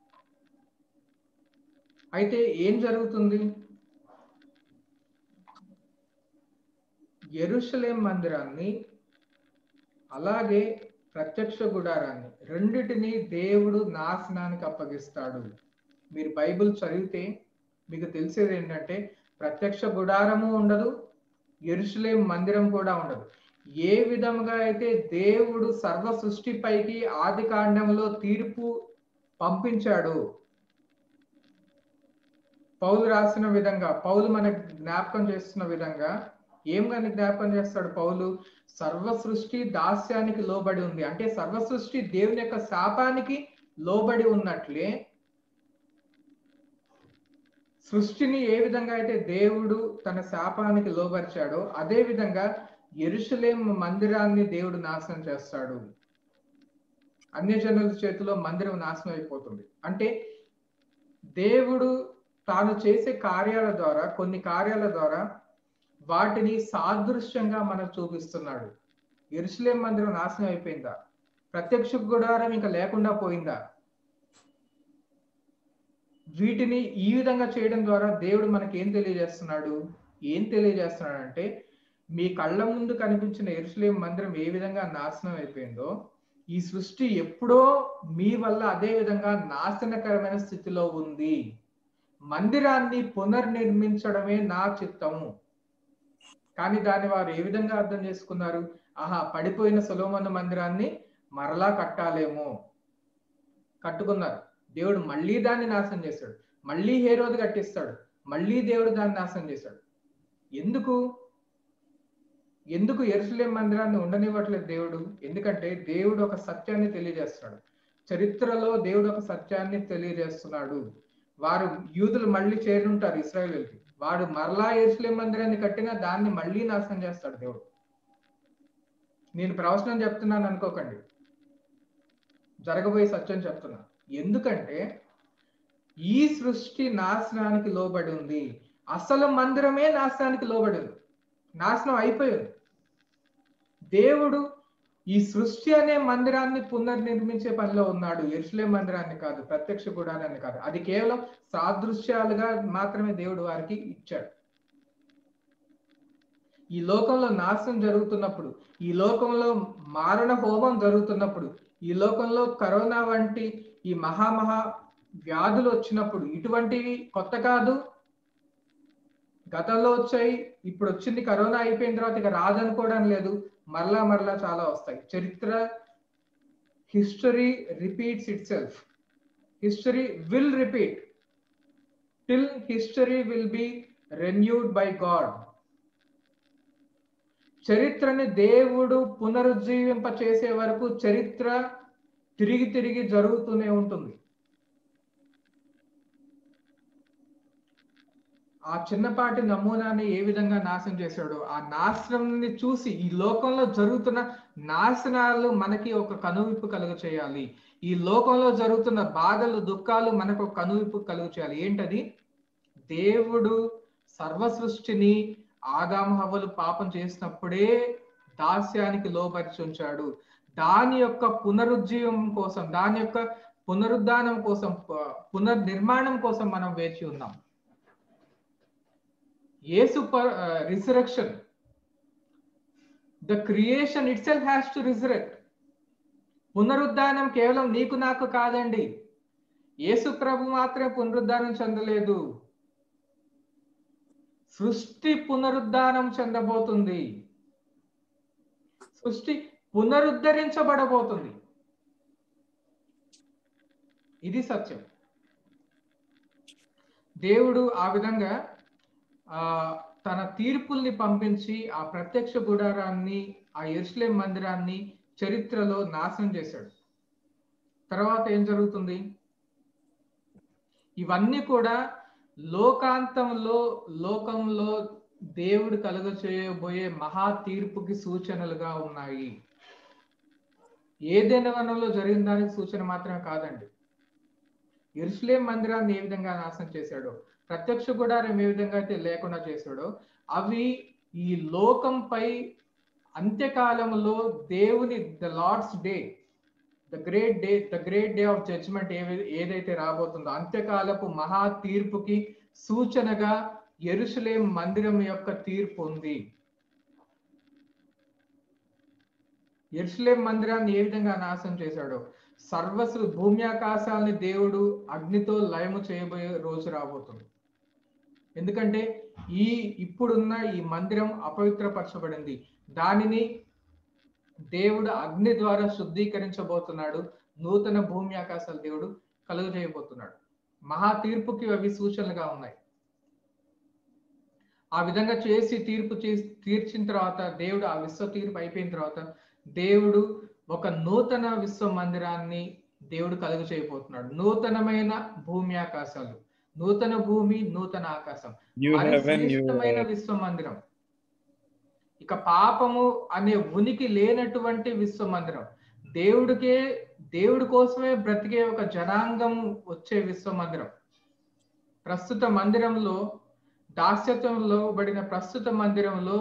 Speaker 1: అయితే ఏం జరుగుతుంది? యెరూషలేం మందిరాన్ని అలాగే ప్రత్యక్ష గుడారాన్ని రెండిటిని దేవుడు నాశనానికి అప్పగిస్తాడు. మీరు బైబిల్ చదివితే మీకు తెలిసేది ఏంటంటే, ప్రత్యక్ష గుడారము ఉండదు, యెరూషలేం మందిరం కూడా ఉండదు. ఏ విధంగా అయితే దేవుడు సర్వ సృష్టిపైకి ఆది కాండంలో తీర్పు పంపించాడు, పౌలు రాసిన విధంగా, పౌలు మనకు జ్ఞాపకం చేస్తున్న విధంగా ఏం కానీ జ్ఞాపకం చేస్తాడు పౌలు? సర్వ సృష్టి దాస్యానికి లోబడి ఉంది అంటే సర్వ సృష్టి దేవుని యొక్క శాపానికి లోబడి ఉన్నట్లే, సృష్టిని ఏ విధంగా అయితే దేవుడు తన శాపానికి లోబరిచాడో అదే విధంగా యెరూషలేం మందిరాన్ని దేవుడు నాశనం చేస్తాడు. అన్యజనుల చేతిలో మందిరం నాశనం అయిపోతుంది. అంటే దేవుడు తాను చేసే కార్యాల ద్వారా, కొన్ని కార్యాల ద్వారా వాటిని సాదృశ్యంగా మనకు చూపిస్తున్నాడు. యెరూషలేం మందిరం నాశనం అయిపోయిందా? ప్రత్యక్ష గుడారం ఇంకా లేకుండా పోయిందా? వీటిని ఈ విధంగా చేయడం ద్వారా దేవుడు మనకి ఏం తెలియజేస్తున్నాడు? ఏం తెలియజేస్తున్నాడు అంటే, మీ కళ్ళ ముందు కనిపించిన యెరూషలేం మందిరం ఏ విధంగా నాశనం అయిపోయిందో, ఈ సృష్టి ఎప్పుడో మీ వల్ల అదే విధంగా నాశనకరమైన స్థితిలో ఉంది. మందిరాన్ని పునర్నిర్మించడమే నా చిత్తము. కానీ దాన్ని వారు ఏ విధంగా అర్థం చేసుకున్నారు? ఆహా, పడిపోయిన సొలొమోను మందిరాన్ని మరలా కట్టాలేమో కట్టుకున్నారు. దేవుడు మళ్ళీ దాన్ని నాశనం చేశాడు, మళ్ళీ హేరోదు కట్టిస్తాడు, మళ్ళీ దేవుడు దాన్ని నాశనం చేశాడు. ఎందుకు ఎందుకు యెరూషలేం మందిరాన్ని ఉండనివ్వట్లేదు దేవుడు? ఎందుకంటే దేవుడు ఒక సత్యాన్ని తెలియజేస్తున్నాడు. చరిత్రలో దేవుడు ఒక సత్యాన్ని తెలియజేస్తున్నాడు. వారు యూదులు మళ్ళీ చేరుంటారు ఇశ్రాయేలుకి, వాడు మరలా యెరూషలేం మందిరాన్ని కట్టినా దాన్ని మళ్ళీ నాశనం చేస్తాడు దేవుడు. నేను ప్రవచనం చెప్తున్నాను అనుకోకండి, జరగబోయే సత్యం చెప్తున్నా. ఎందుకంటే ఈ సృష్టి నాశనానికి లోబడి ఉంది. అసలు మందిరమే నాశనానికి లోబడి ఉంది, నాశనం అయిపోయింది. దేవుడు ఈ సృష్టి అనే మందిరాన్ని పునర్నిర్మించే పనిలో ఉన్నాడు. యెరూషలేం మందిరాన్ని కాదు, ప్రత్యక్ష గుడారాన్ని కాదు. అది కేవలం సాదృశ్యాలుగా మాత్రమే దేవుడు వారికి ఇచ్చాడు. ఈ లోకంలో నాశనం జరుగుతున్నప్పుడు, ఈ లోకంలో మారణ హోమం జరుగుతున్నప్పుడు, ఈ లోకంలో కరోనా వంటి ఈ మహామహా వ్యాధులు వచ్చినప్పుడు, ఇటువంటివి కొత్త కాదు, గతంలో వచ్చాయి, ఇప్పుడు వచ్చింది కరోనా అయిపోయిన తర్వాత ఇక రాదనుకోవడం లేదు, మరలా మరలా చాలా వస్తాయి. చరిత్ర, history repeats itself. History will repeat till history will be renewed by God. చరిత్రని దేవుడు పునరుజ్జీవింప చేసే వరకు చరిత్ర తిరిగి తిరిగి జరుగుతూనే ఉంటుంది. ఆ చిన్నపాటి నమూనాని ఏ విధంగా నాశనం చేశాడో, ఆ నాశనాన్ని చూసి ఈ లోకంలో జరుగుతున్న నాశనాలు మనకి ఒక కనువిప్పు కలుగ చేయాలి. ఈ లోకంలో జరుగుతున్న బాధలు, దుఃఖాలు మనకు ఒక కనువిప్పు కలుగ చేయాలి. ఏంటది? దేవుడు సర్వ సృష్టిని ఆదాము హవ్వలు పాపం చేసినప్పుడే దాస్యానికి లోపరిచి ఉంచాడు. దాని యొక్క పునరుజ్జీవం కోసం, దాని యొక్క పునరుద్ధానం కోసం, పునర్నిర్మాణం కోసం మనం వేచి ఉన్నాం. Yesu resurrection, the creation itself has to resurrect. పునరుద్ధానం కేవలం నీకు నాకు కాదండి. యేసు ప్రభు మాత్రమే పునరుద్ధానం చెందలేదు, సృష్టి పునరుద్ధానం చెందబోతుంది. సృష్టి పునరుద్ధరించబడబోతుంది. ఇది సత్యం. దేవుడు ఆ విధంగా ఆ తన తీర్పుల్ని పంపించి ఆ ప్రత్యక్ష గుడారాన్ని, ఆ యెరూషలేం మందిరాన్ని చరిత్రలో నాశనం చేశాడు. తర్వాత ఏం జరుగుతుంది? ఇవన్నీ కూడా లోకాంతంలో, లోకంలో దేవుడు కలుగ చేయబోయే మహా తీర్పుకి సూచనలుగా ఉన్నాయి. ఏదైనా వనంలో జరిగిన దానికి సూచన మాత్రమే కాదండి. యెరూషలేం మందిరాన్ని ఏ విధంగా నాశనం చేశాడో, ప్రత్యక్ష గుడారం ఏ విధంగా అయితే లేకుండా చేశాడో, అవి ఈ లోకంపై అంత్యకాలంలో దేవుని the Lord's day, the great day, the great day of judgement ఏదైతే రాబోతుందో, అంత్యకాలపు మహా తీర్పుకి సూచనగా యెరూషలేం మందిరం యొక్క తీర్పు ఉంది. యెరూషలేం మందిరాన్ని ఏ విధంగా నాశనం చేశాడో, సర్వస్వ భూమి ఆకాశాలని దేవుడు అగ్నితో లయము చేయబోయే రోజు రాబోతుంది. ఎందుకంటే ఈ ఇప్పుడున్న ఈ మందిరం అపవిత్రపరచబడింది. దానిని దేవుడు అగ్ని ద్వారా శుద్ధీకరించబోతున్నాడు. నూతన భూమి ఆకాశాలు దేవుడు కలుగజేయబోతున్నాడు. మహా తీర్పుకి అవి సూచనలుగా ఉన్నాయి. ఆ విధంగా చేసి తీర్పు చేసి తీర్చిన తర్వాత, దేవుడు ఆ విశ్వ తీర్పు అయిపోయిన తర్వాత, దేవుడు ఒక నూతన విశ్వ మందిరాన్ని దేవుడు కలుగ చేయబోతున్నాడు. నూతనమైన భూమి ఆకాశాలు, నూతన భూమి, నూతన ఆకాశం, శ్రేష్టమైన విశ్వ మందిరం. ఇక పాపము అనే ఉనికి లేనటువంటి విశ్వ మందిరం, దేవుడికే దేవుడి కోసమే బ్రతికే ఒక జనాంగం వచ్చే విశ్వ మందిరం. ప్రస్తుత మందిరంలో, దాస్యత్వంలో పడిన ప్రస్తుత మందిరంలో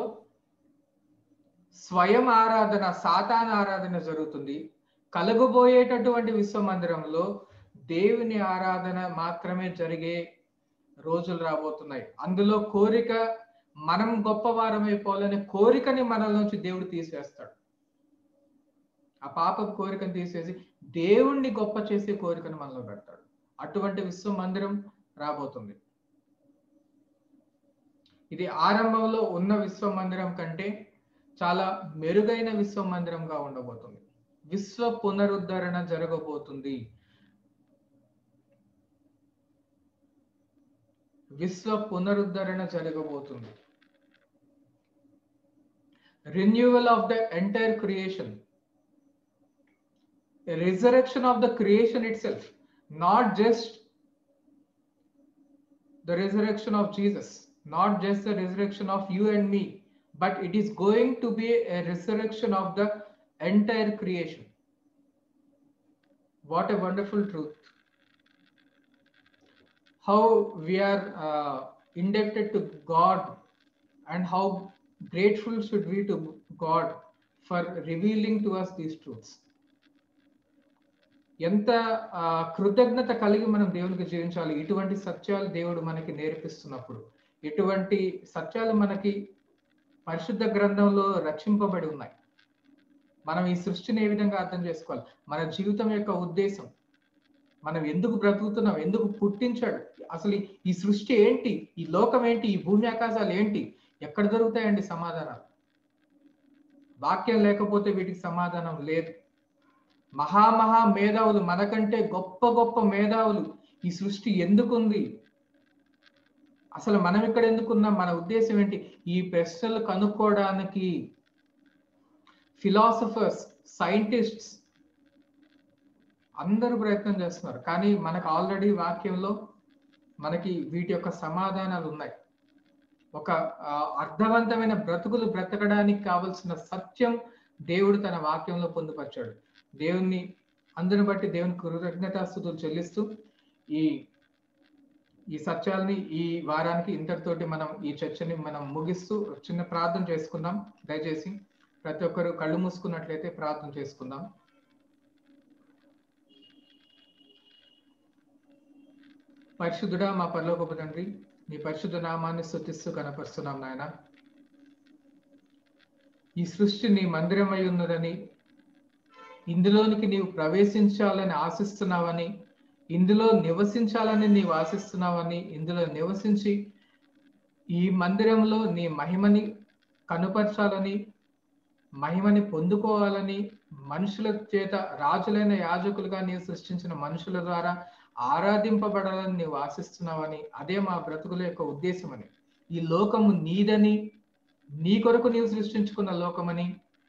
Speaker 1: స్వయం ఆరాధన, సాతాన ఆరాధన జరుగుతుంది. కలుగబోయేటటువంటి విశ్వ మందిరంలో దేవుని ఆరాధన మాత్రమే జరిగే రోజులు రాబోతున్నాయి. అందులో కోరిక, మనం గొప్పవారమైపోవాలనే కోరికని మనలోంచి దేవుడు తీసివేస్తాడు. ఆ పాప కోరికను తీసేసి దేవుణ్ణి గొప్ప చేసే కోరికను మనలో పెడతాడు. అటువంటి విశ్వ మందిరం రాబోతుంది. ఇది ఆరంభంలో ఉన్న విశ్వ మందిరం కంటే చాలా మెరుగైన విశ్వ మందిరంగా ఉండబోతుంది. విశ్వ పునరుద్ధరణ జరగబోతుంది. విశ్వ పునరుద్ధరణ జరగబోతుంది. Renewal of the entire creation, resurrection of the creation itself, not just the resurrection of Jesus, not just the resurrection of you and me, but it is going to be a resurrection of the entire creation. What a wonderful truth. How we are uh, indebted to God, and how grateful should we to God for revealing to us these truths. ఎంత కృతజ్ఞత కలిగి మనం దేవునికి జీవించాలి. ఇటువంటి సత్యాలు దేవుడు మనకి నేర్పిస్తున్నప్పుడు, ఇటువంటి సత్యాలు మనకి పరిశుద్ధ గ్రంథంలో రక్షింపబడి ఉన్నాయి. మనం ఈ సృష్టిని ఏ విధంగా అర్థం చేసుకోవాలి, మన జీవితం యొక్క ఉద్దేశం, మనం ఎందుకు బ్రతుకుతున్నాం, ఎందుకు పుట్టించాడు, అసలు ఈ సృష్టి ఏంటి, ఈ లోకం ఏంటి, ఈ భూమి ఆకాశాలు ఏంటి, ఎక్కడ దొరుకుతాయండి సమాధానాలు? వాక్యం లేకపోతే వీటికి సమాధానం లేదు. మహామహా మేధావులు, మనకంటే గొప్ప గొప్ప మేధావులు ఈ సృష్టి ఎందుకుంది, అసలు మనం ఇక్కడ ఎందుకున్నాం, మన ఉద్దేశం ఏంటి, ఈ ప్రశ్నలు కనుక్కోవడానికి ఫిలాసఫర్స్, సైంటిస్ట్స్ అందరూ ప్రయత్నం చేస్తున్నారు. కానీ మనకు ఆల్రెడీ వాక్యంలో మనకి వీటి యొక్క సమాధానాలు ఉన్నాయి. ఒక అర్థవంతమైన బ్రతుకులు బ్రతకడానికి కావలసిన సత్యం దేవుడు తన వాక్యంలో పొందుపరిచాడు. దేవుణ్ణి అందుని బట్టి దేవుని కృతజ్ఞతాస్తుతులు చెల్లిస్తూ ఈ ఈ సత్యాల్ని ఈ వారానికి ఇంతటితోటి మనం ఈ చర్చని మనం ముగిస్తూ చిన్న ప్రార్థన చేసుకుందాం. దయచేసి ప్రతి ఒక్కరు కళ్ళు మూసుకున్నట్లయితే ప్రార్థన చేసుకుందాం. పరిశుద్ధుడా మా పరలోకపు తండ్రి, నీ పరిశుద్ధ నామాన్ని స్తుతిస్తూ కనపరుస్తున్నాం నాయన. ఈ సృష్టి నీ మందిరమై ఉన్నదని, ఇందులోనికి నీవు ప్రవేశించాలని ఆశిస్తున్నావని, ఇందులో నివసించాలని నీవు ఆశిస్తున్నావని, ఇందులో నివసించి ఈ మందిరంలో నీ మహిమని కనుపరచాలని, మహిమని పొందుకోవాలని, మనుషుల చేత రాజులైన యాజకులుగా నీవు సృష్టించిన మనుషుల ద్వారా ఆరాధింపబడాలని నీవు ఆశిస్తున్నావని, అదే మా బ్రతుకుల యొక్క ఉద్దేశమని, ఈ లోకము నీదని, నీ కొరకు నీవు సృష్టించుకున్న లోకమని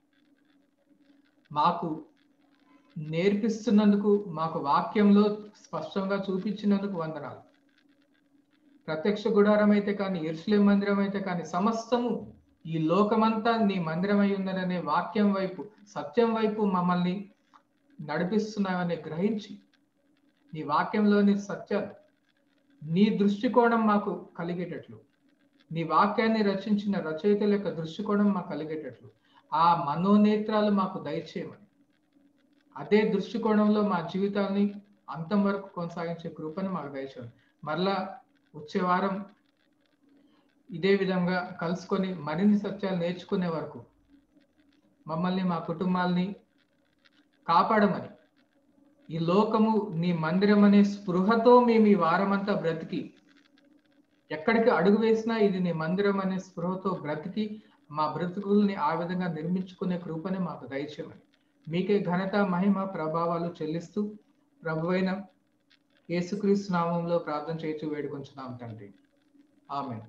Speaker 1: మాకు నేర్పిస్తున్నందుకు, మాకు వాక్యంలో స్పష్టంగా చూపించినందుకు వందనాలు. ప్రత్యక్ష గుడారం అయితే కానీ, యెరూషలేము మందిరం అయితే కానీ, సమస్తము ఈ లోకమంతా నీ మందిరమై ఉన్నదనే వాక్యం వైపు, సత్యం వైపు మమ్మల్ని నడిపిస్తున్నావని గ్రహించి, నీ వాక్యంలోని సత్యాలు, నీ దృష్టికోణం మాకు కలిగేటట్లు, నీ వాక్యాన్ని రచించిన రచయితల యొక్క దృష్టికోణం మాకు కలిగేటట్లు ఆ మనోనేత్రాలు మాకు దయచేయమని, అదే దృష్టికోణంలో మా జీవితాన్ని అంతం వరకు కొనసాగించే కృపను మాకు దయచేయండి. మరలా వచ్చే వారం ఇదే విధంగా కలుసుకొని మరిన్ని సత్యాలు నేర్చుకునే వరకు మమ్మల్ని, మా కుటుంబాల్ని కాపాడమని, ఈ లోకము నీ మందిరం అనే స్పృహతో మేము ఈ వారమంతా బ్రతికి, ఎక్కడికి అడుగు వేసినా ఇది నీ మందిరం అనే స్పృహతో బ్రతికి మా బ్రతుకుల్ని ఆ విధంగా నిర్మించుకునే కృపని మాకు దయచేయమని, మీకే ఘనత, మహిమ, ప్రభావాలు చెల్లిస్తూ ప్రభువైన యేసుక్రీస్తు నామంలో ప్రార్థన చేయించి వేడుకొంచున్నాం తండ్రి. ఆమేన్.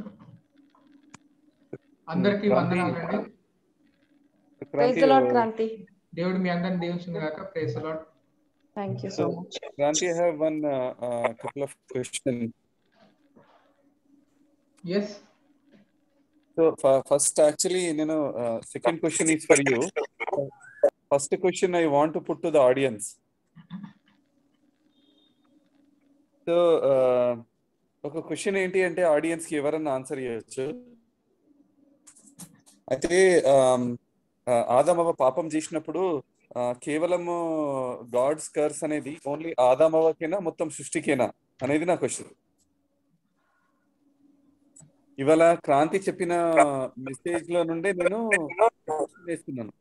Speaker 1: అందరికీ వందనాలండి.
Speaker 4: Praise the Lord Kranti.
Speaker 1: దేవుడు మీ అందరిని దీవించును గాక. Praise the Lord.
Speaker 4: Thank you so much.
Speaker 2: Kranti, I have one uh, uh, couple of questions.
Speaker 1: Yes.
Speaker 2: So f- first, actually, you know, uh, second question is for you. First question I want to put to the audience. So, uh, ఒక question ఏంటి అంటే audience కి ఎవరన్నా answer చేయొచ్చు. అయితే ఆదామవ పాపం చేసినప్పుడు కేవలము గాడ్స్ కర్స్ అనేది ఓన్లీ ఆదామవకేనా మొత్తం సృష్టికేనా అనేది నా క్వశ్చన్. ఇవాళ క్రాంతి చెప్పిన మెసేజ్ లో నుండే నేను వేస్తున్నాను.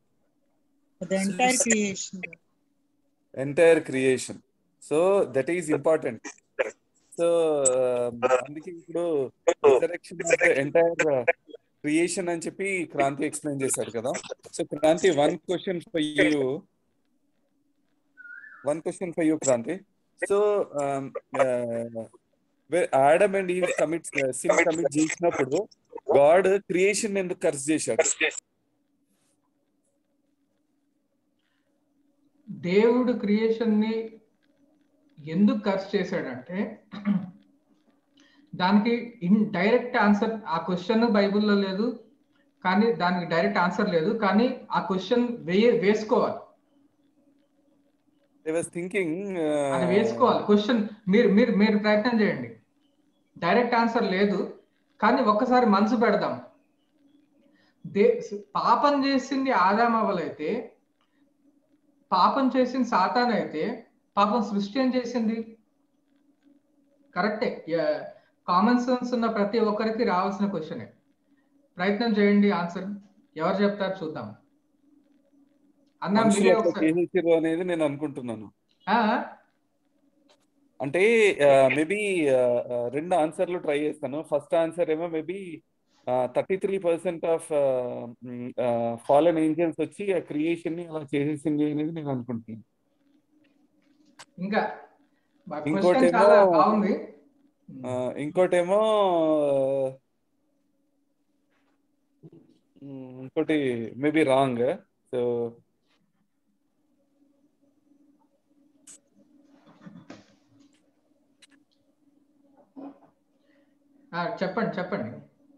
Speaker 2: Entire creation. So that is important. So అందుకే ఇప్పుడు resurrection of the entire creation అని చెప్పి క్రాంతి ఎక్స్ప్లెయిన్ చేశాడు కదా. So Kranti, one question for you one question for you Kranti. So Adam and Eve commit sin commit చేసినప్పుడు గాడ్ క్రియేషన్ ఎందుకు curse చేశాడు?
Speaker 1: దేవుడు క్రియేషన్ ని ఎందుకు కర్స్ చేశాడంటే, దానికి ఇన్ డైరెక్ట్ ఆన్సర్ ఆ క్వశ్చన్ బైబిల్లో లేదు, కానీ దానికి డైరెక్ట్ ఆన్సర్ లేదు, కానీ ఆ క్వశ్చన్ వేయ వేసుకోవాలి అది వేసుకోవాలి క్వశ్చన్. మీరు మీరు మీరు ప్రయత్నం చేయండి. డైరెక్ట్ ఆన్సర్ లేదు, కానీ ఒక్కసారి మనసు పెడదాం. దే పాపం చేసింది ఆదాం అవ్వలైతే, పాపం చేసింది సాతాన్ అయితే, పాపం సృష్టి ఏం చేసింది? కరెక్టే. కామన్ సెన్స్ ఉన్న ప్రతి ఒక్కరికి రావాల్సిన క్వశ్చనే. ప్రయత్నం చేయండి, ఆన్సర్ ఎవరు చెప్తారు చూద్దాం. అన్న మీరే ఒకసారి
Speaker 2: అనేది నేను అనుకుంటున్నాను. అంటే మేబీ రెండు ఆన్సర్లు ట్రై చేస్తాను. ఫస్ట్ ఆన్సర్ ఏమో maybe thirty three percent of fallen angels వచ్చి ఆ క్రియేషన్ ని అలా చేసేసింది అనేది నేను అనుకుంటున్నాను.
Speaker 1: ఇంకా
Speaker 2: ఇంకోటేమో
Speaker 1: క్వశ్చన్ చాలా బాగుంది.
Speaker 2: ఆ, ఇంకోటేమో ఉమ్, ఇంకోటి మేబీ రాంగ్. సో
Speaker 1: ఆ, చెప్పండి చెప్పండి.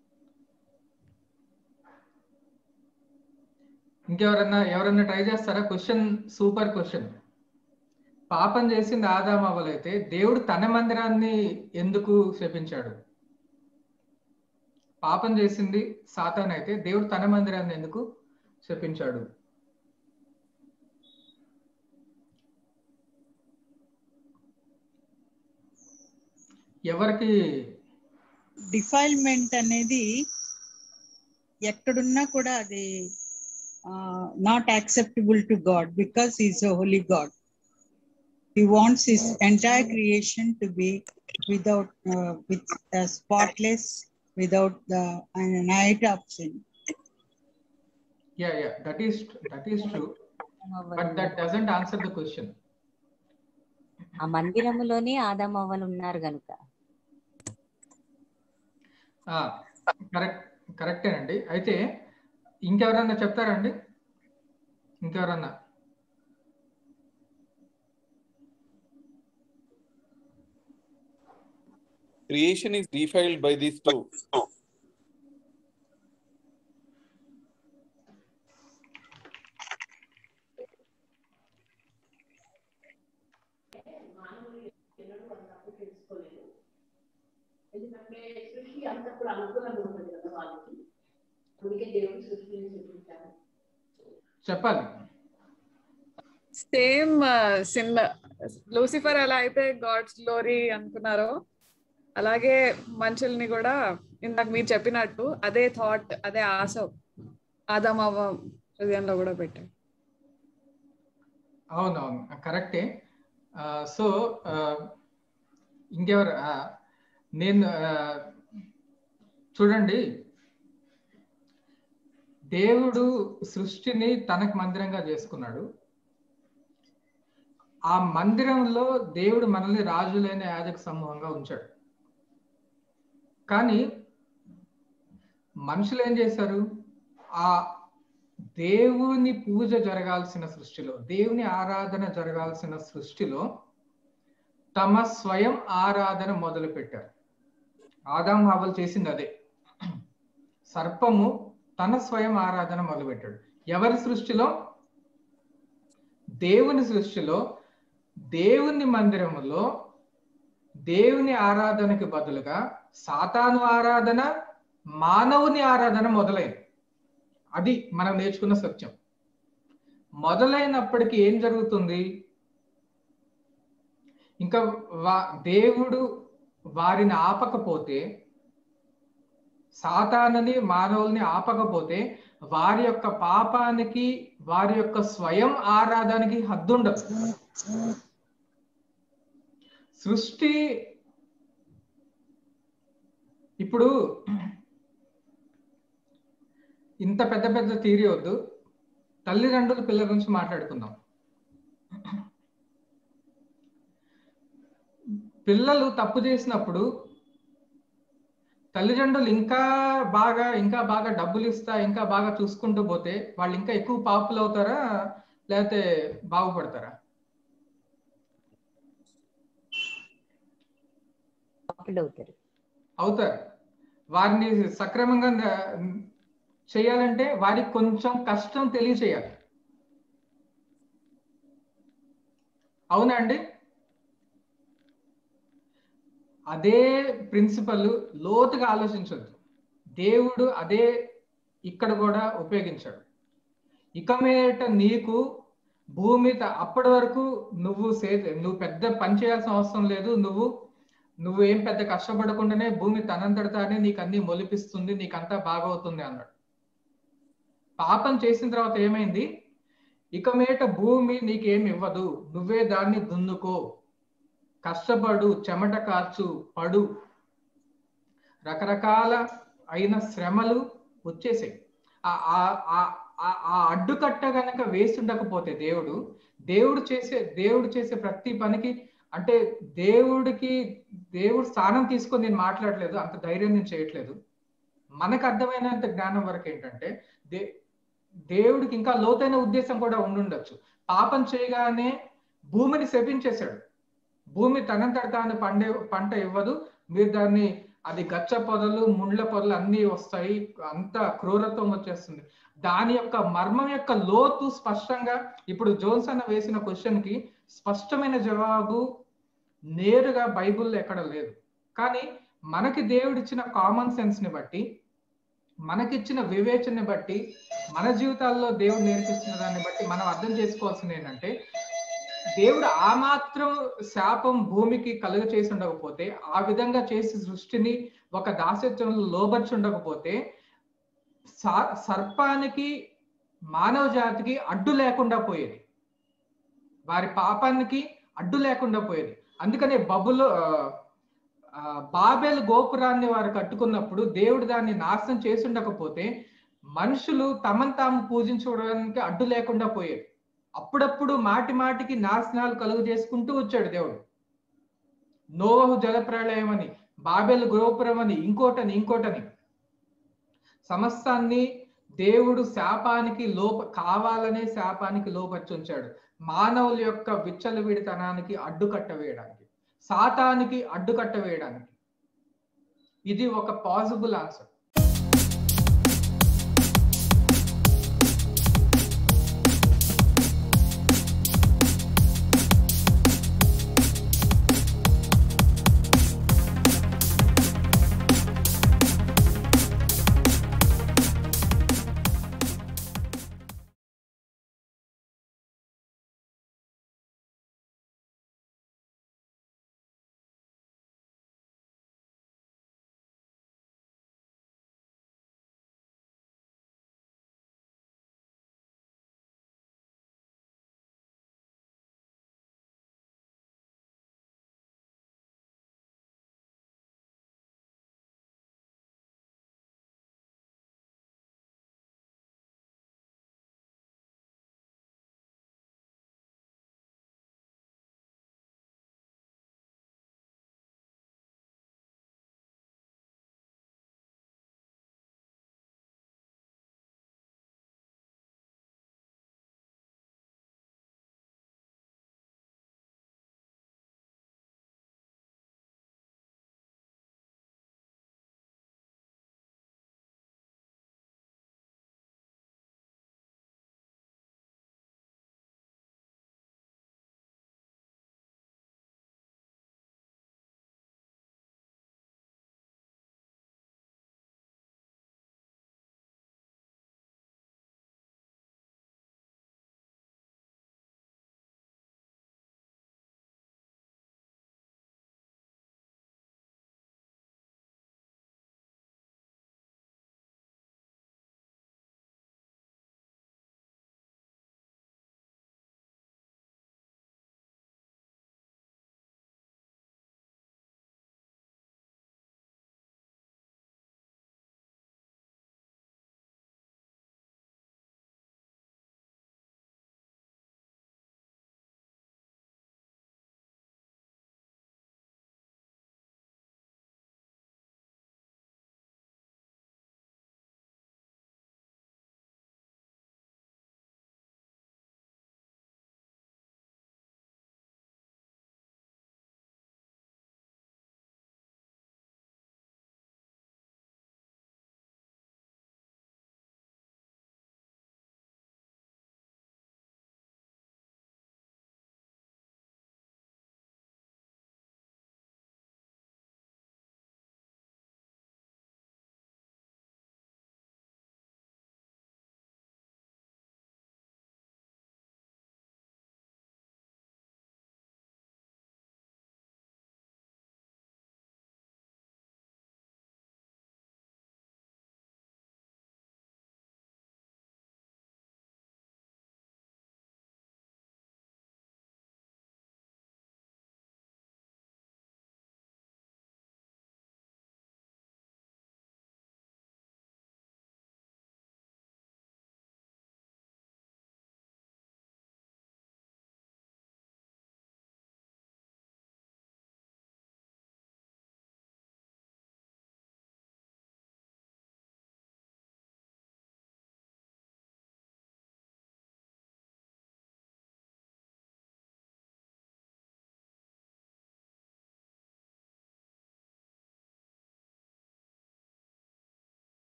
Speaker 1: ఇంకెవరన్నా ఎవరన్నా ట్రై చేస్తారా? Question super question. పాపం చేసింది ఆదాము అవ్వలైతే దేవుడు తన మందిరాన్ని ఎందుకు శపించాడు? పాపం చేసింది సాతాన్ అయితే దేవుడు తన మందిరాన్ని ఎందుకు శపించాడు? ఎవరికి?
Speaker 3: డిఫైల్మెంట్ అనేది ఎక్కడున్నా కూడా అది not acceptable to God because is a holy God. He wants his entire creation to be without uh, with uh, spotless, without the uh, night of sin.
Speaker 1: Yeah, yeah, that is that is true, but that doesn't answer the question.
Speaker 5: ఆ మందిరములోనే ఆదాము అవ్వలు ఉన్నారు గనుక.
Speaker 1: Correct కరెక్టేనండి. అయితే ఇంకెవరన్నా చెప్తారండి? ఇంకెవరన్నా?
Speaker 2: creation is defiled by these two.
Speaker 1: చెప్పాలి.
Speaker 6: సేమ్ సిన్ లూసిఫర్ ఎలా అయితే గాడ్స్ గ్లోరీ అనుకున్నారో అలాగే మనుషుల్ని కూడా ఇందాక మీరు చెప్పినట్టు అదే థాట్, అదే ఆశ ఆదాము అవ్వ హృదయంలో కూడా పెట్టారు.
Speaker 1: అవునవును, కరెక్టే. సో ఇంకెవరు? నేను చూడండి, దేవుడు సృష్టిని తనకు మందిరంగా చేసుకున్నాడు. ఆ మందిరంలో దేవుడు మనల్ని రాజులైన యాజక సమూహంగా ఉంచాడు. కానీ మనుషులు ఏం చేశారు? ఆ దేవుని పూజ జరగాల్సిన సృష్టిలో, దేవుని ఆరాధన జరగాల్సిన సృష్టిలో తమ స్వయం ఆరాధన మొదలు పెట్టారు. ఆదాము హవ్వలు చేసింది అదే. సర్పము తన స్వయం ఆరాధన మొదలుపెట్టాడు. ఎవరి సృష్టిలో? దేవుని సృష్టిలో. దేవుని మందిరములో దేవుని ఆరాధనకి బదులుగా సాతాను ఆరాధన, మానవుని ఆరాధన మొదలైంది. అది మనం నేర్చుకున్న సత్యం. మొదలైనప్పటికీ ఏం జరుగుతుంది? ఇంకా వా దేవుడు వారిని ఆపకపోతే, సాతానుని మానవుల్ని ఆపకపోతే వారి యొక్క పాపానికి, వారి యొక్క స్వయం ఆరాధనకి హద్దుండదు. సృష్టి ఇప్పుడు ఇంత పెద్ద పెద్ద థియరీ వద్దు, తల్లిదండ్రుల పిల్లల గురించి మాట్లాడుకుందాం. పిల్లలు తప్పు చేసినప్పుడు తల్లిదండ్రులు ఇంకా బాగా ఇంకా బాగా డబ్బులు ఇస్తా, ఇంకా బాగా చూసుకుంటూ పోతే వాళ్ళు ఇంకా ఎక్కువ పాపులు అవుతారా, లేకపోతే బాగుపడతారా?
Speaker 5: అవుతారు
Speaker 1: అవుతారు. వారిని సక్రమంగా చేయాలంటే వారికి కొంచెం కష్టం తెలియచేయాలి. అవునా అండి? అదే ప్రిన్సిపల్ లోతుగా ఆలోచించద్దు. దేవుడు అదే ఇక్కడ కూడా ఉపయోగించాడు. ఇక మీదట నీకు భూమి అప్పటి వరకు నువ్వు సే నువ్వు పెద్ద పని చేయాల్సిన అవసరం లేదు, నువ్వు నువ్వు ఏం పెద్ద కష్టపడకుండానే భూమి తనంతటితానే నీకు అన్ని మొలిపిస్తుంది, నీకంతా బాగవుతుంది అన్నాడు. పాపం చేసిన తర్వాత ఏమైంది? ఇక మీదట భూమి నీకేం ఇవ్వదు, నువ్వే దాన్ని దున్నుకో, కష్టపడు, చెమట కార్చు, పడు, రకరకాల అయిన శ్రమలు వచ్చేసాయి. ఆ అడ్డుకట్ట గనక వేస్తుండకపోతే దేవుడు దేవుడు చేసే దేవుడు చేసే ప్రతి పనికి, అంటే దేవుడికి దేవుడు స్థానం తీసుకొని నేను మాట్లాడలేదు, అంత ధైర్యం నేను చేయట్లేదు. మనకు అర్థమైనంత జ్ఞానం వరకు ఏంటంటే దే దేవుడికి ఇంకా లోతైన ఉద్దేశం కూడా ఉండుండొచ్చు. పాపం చేయగానే భూమిని శపించేశాడు. భూమి తనంతట తాను పండే పంట ఇవ్వదు, మీరు దాన్ని అది గచ్చ పొదలు ముండ్ల పొదలు అన్నీ వస్తాయి, అంత క్రూరత్వం వచ్చేస్తుంది. దాని యొక్క మర్మం యొక్క లోతు స్పష్టంగా ఇప్పుడు జోన్స్ అన్న వేసిన క్వశ్చన్ కి స్పష్టమైన జవాబు నేరుగా బైబిల్లో ఎక్కడ లేదు. కానీ మనకి దేవుడిచ్చిన కామన్ సెన్స్ ని బట్టి, మనకిచ్చిన వివేచనని బట్టి, మన జీవితాల్లో దేవుడు నేర్పిస్తున్న దాన్ని బట్టి మనం అర్థం చేసుకోవాల్సింది ఏంటంటే, దేవుడు ఆ మాత్రం శాపం భూమికి కలుగ చేసి ఉండకపోతే, ఆ విధంగా చేసి సృష్టిని ఒక దాసత్వంలో లోబర్చి ఉండకపోతే, సర్పానికి మానవ జాతికి అడ్డు లేకుండా పోయేది, వారి పాపానికి అడ్డు లేకుండా పోయేది. అందుకనే బబులో బాబెల్ గోపురాన్ని వారు కట్టుకున్నప్పుడు దేవుడు దాన్ని నాశనం చేసి ఉండకపోతే మనుషులు తమను తాము పూజించుకోవడానికి అడ్డు లేకుండా పోయేది. అప్పుడప్పుడు మాటి మాటికి నాశనాలు కలుగు చేసుకుంటూ వచ్చాడు దేవుడు. నోవహు జలప్రళయం అని, బాబెల్ గోపురం అని, ఇంకోటని ఇంకోటని, సమస్తాన్ని దేవుడు శాపానికి లోప కావాలనే శాపానికి లోపర్చి ఉంచాడు. మానవుల యొక్క విచ్చలవిడితనానికి అడ్డుకట్ట వేయడానికి, సాతానికి అడ్డుకట్ట వేయడానికి. ఇది ఒక పాసిబుల్ ఆన్సర్.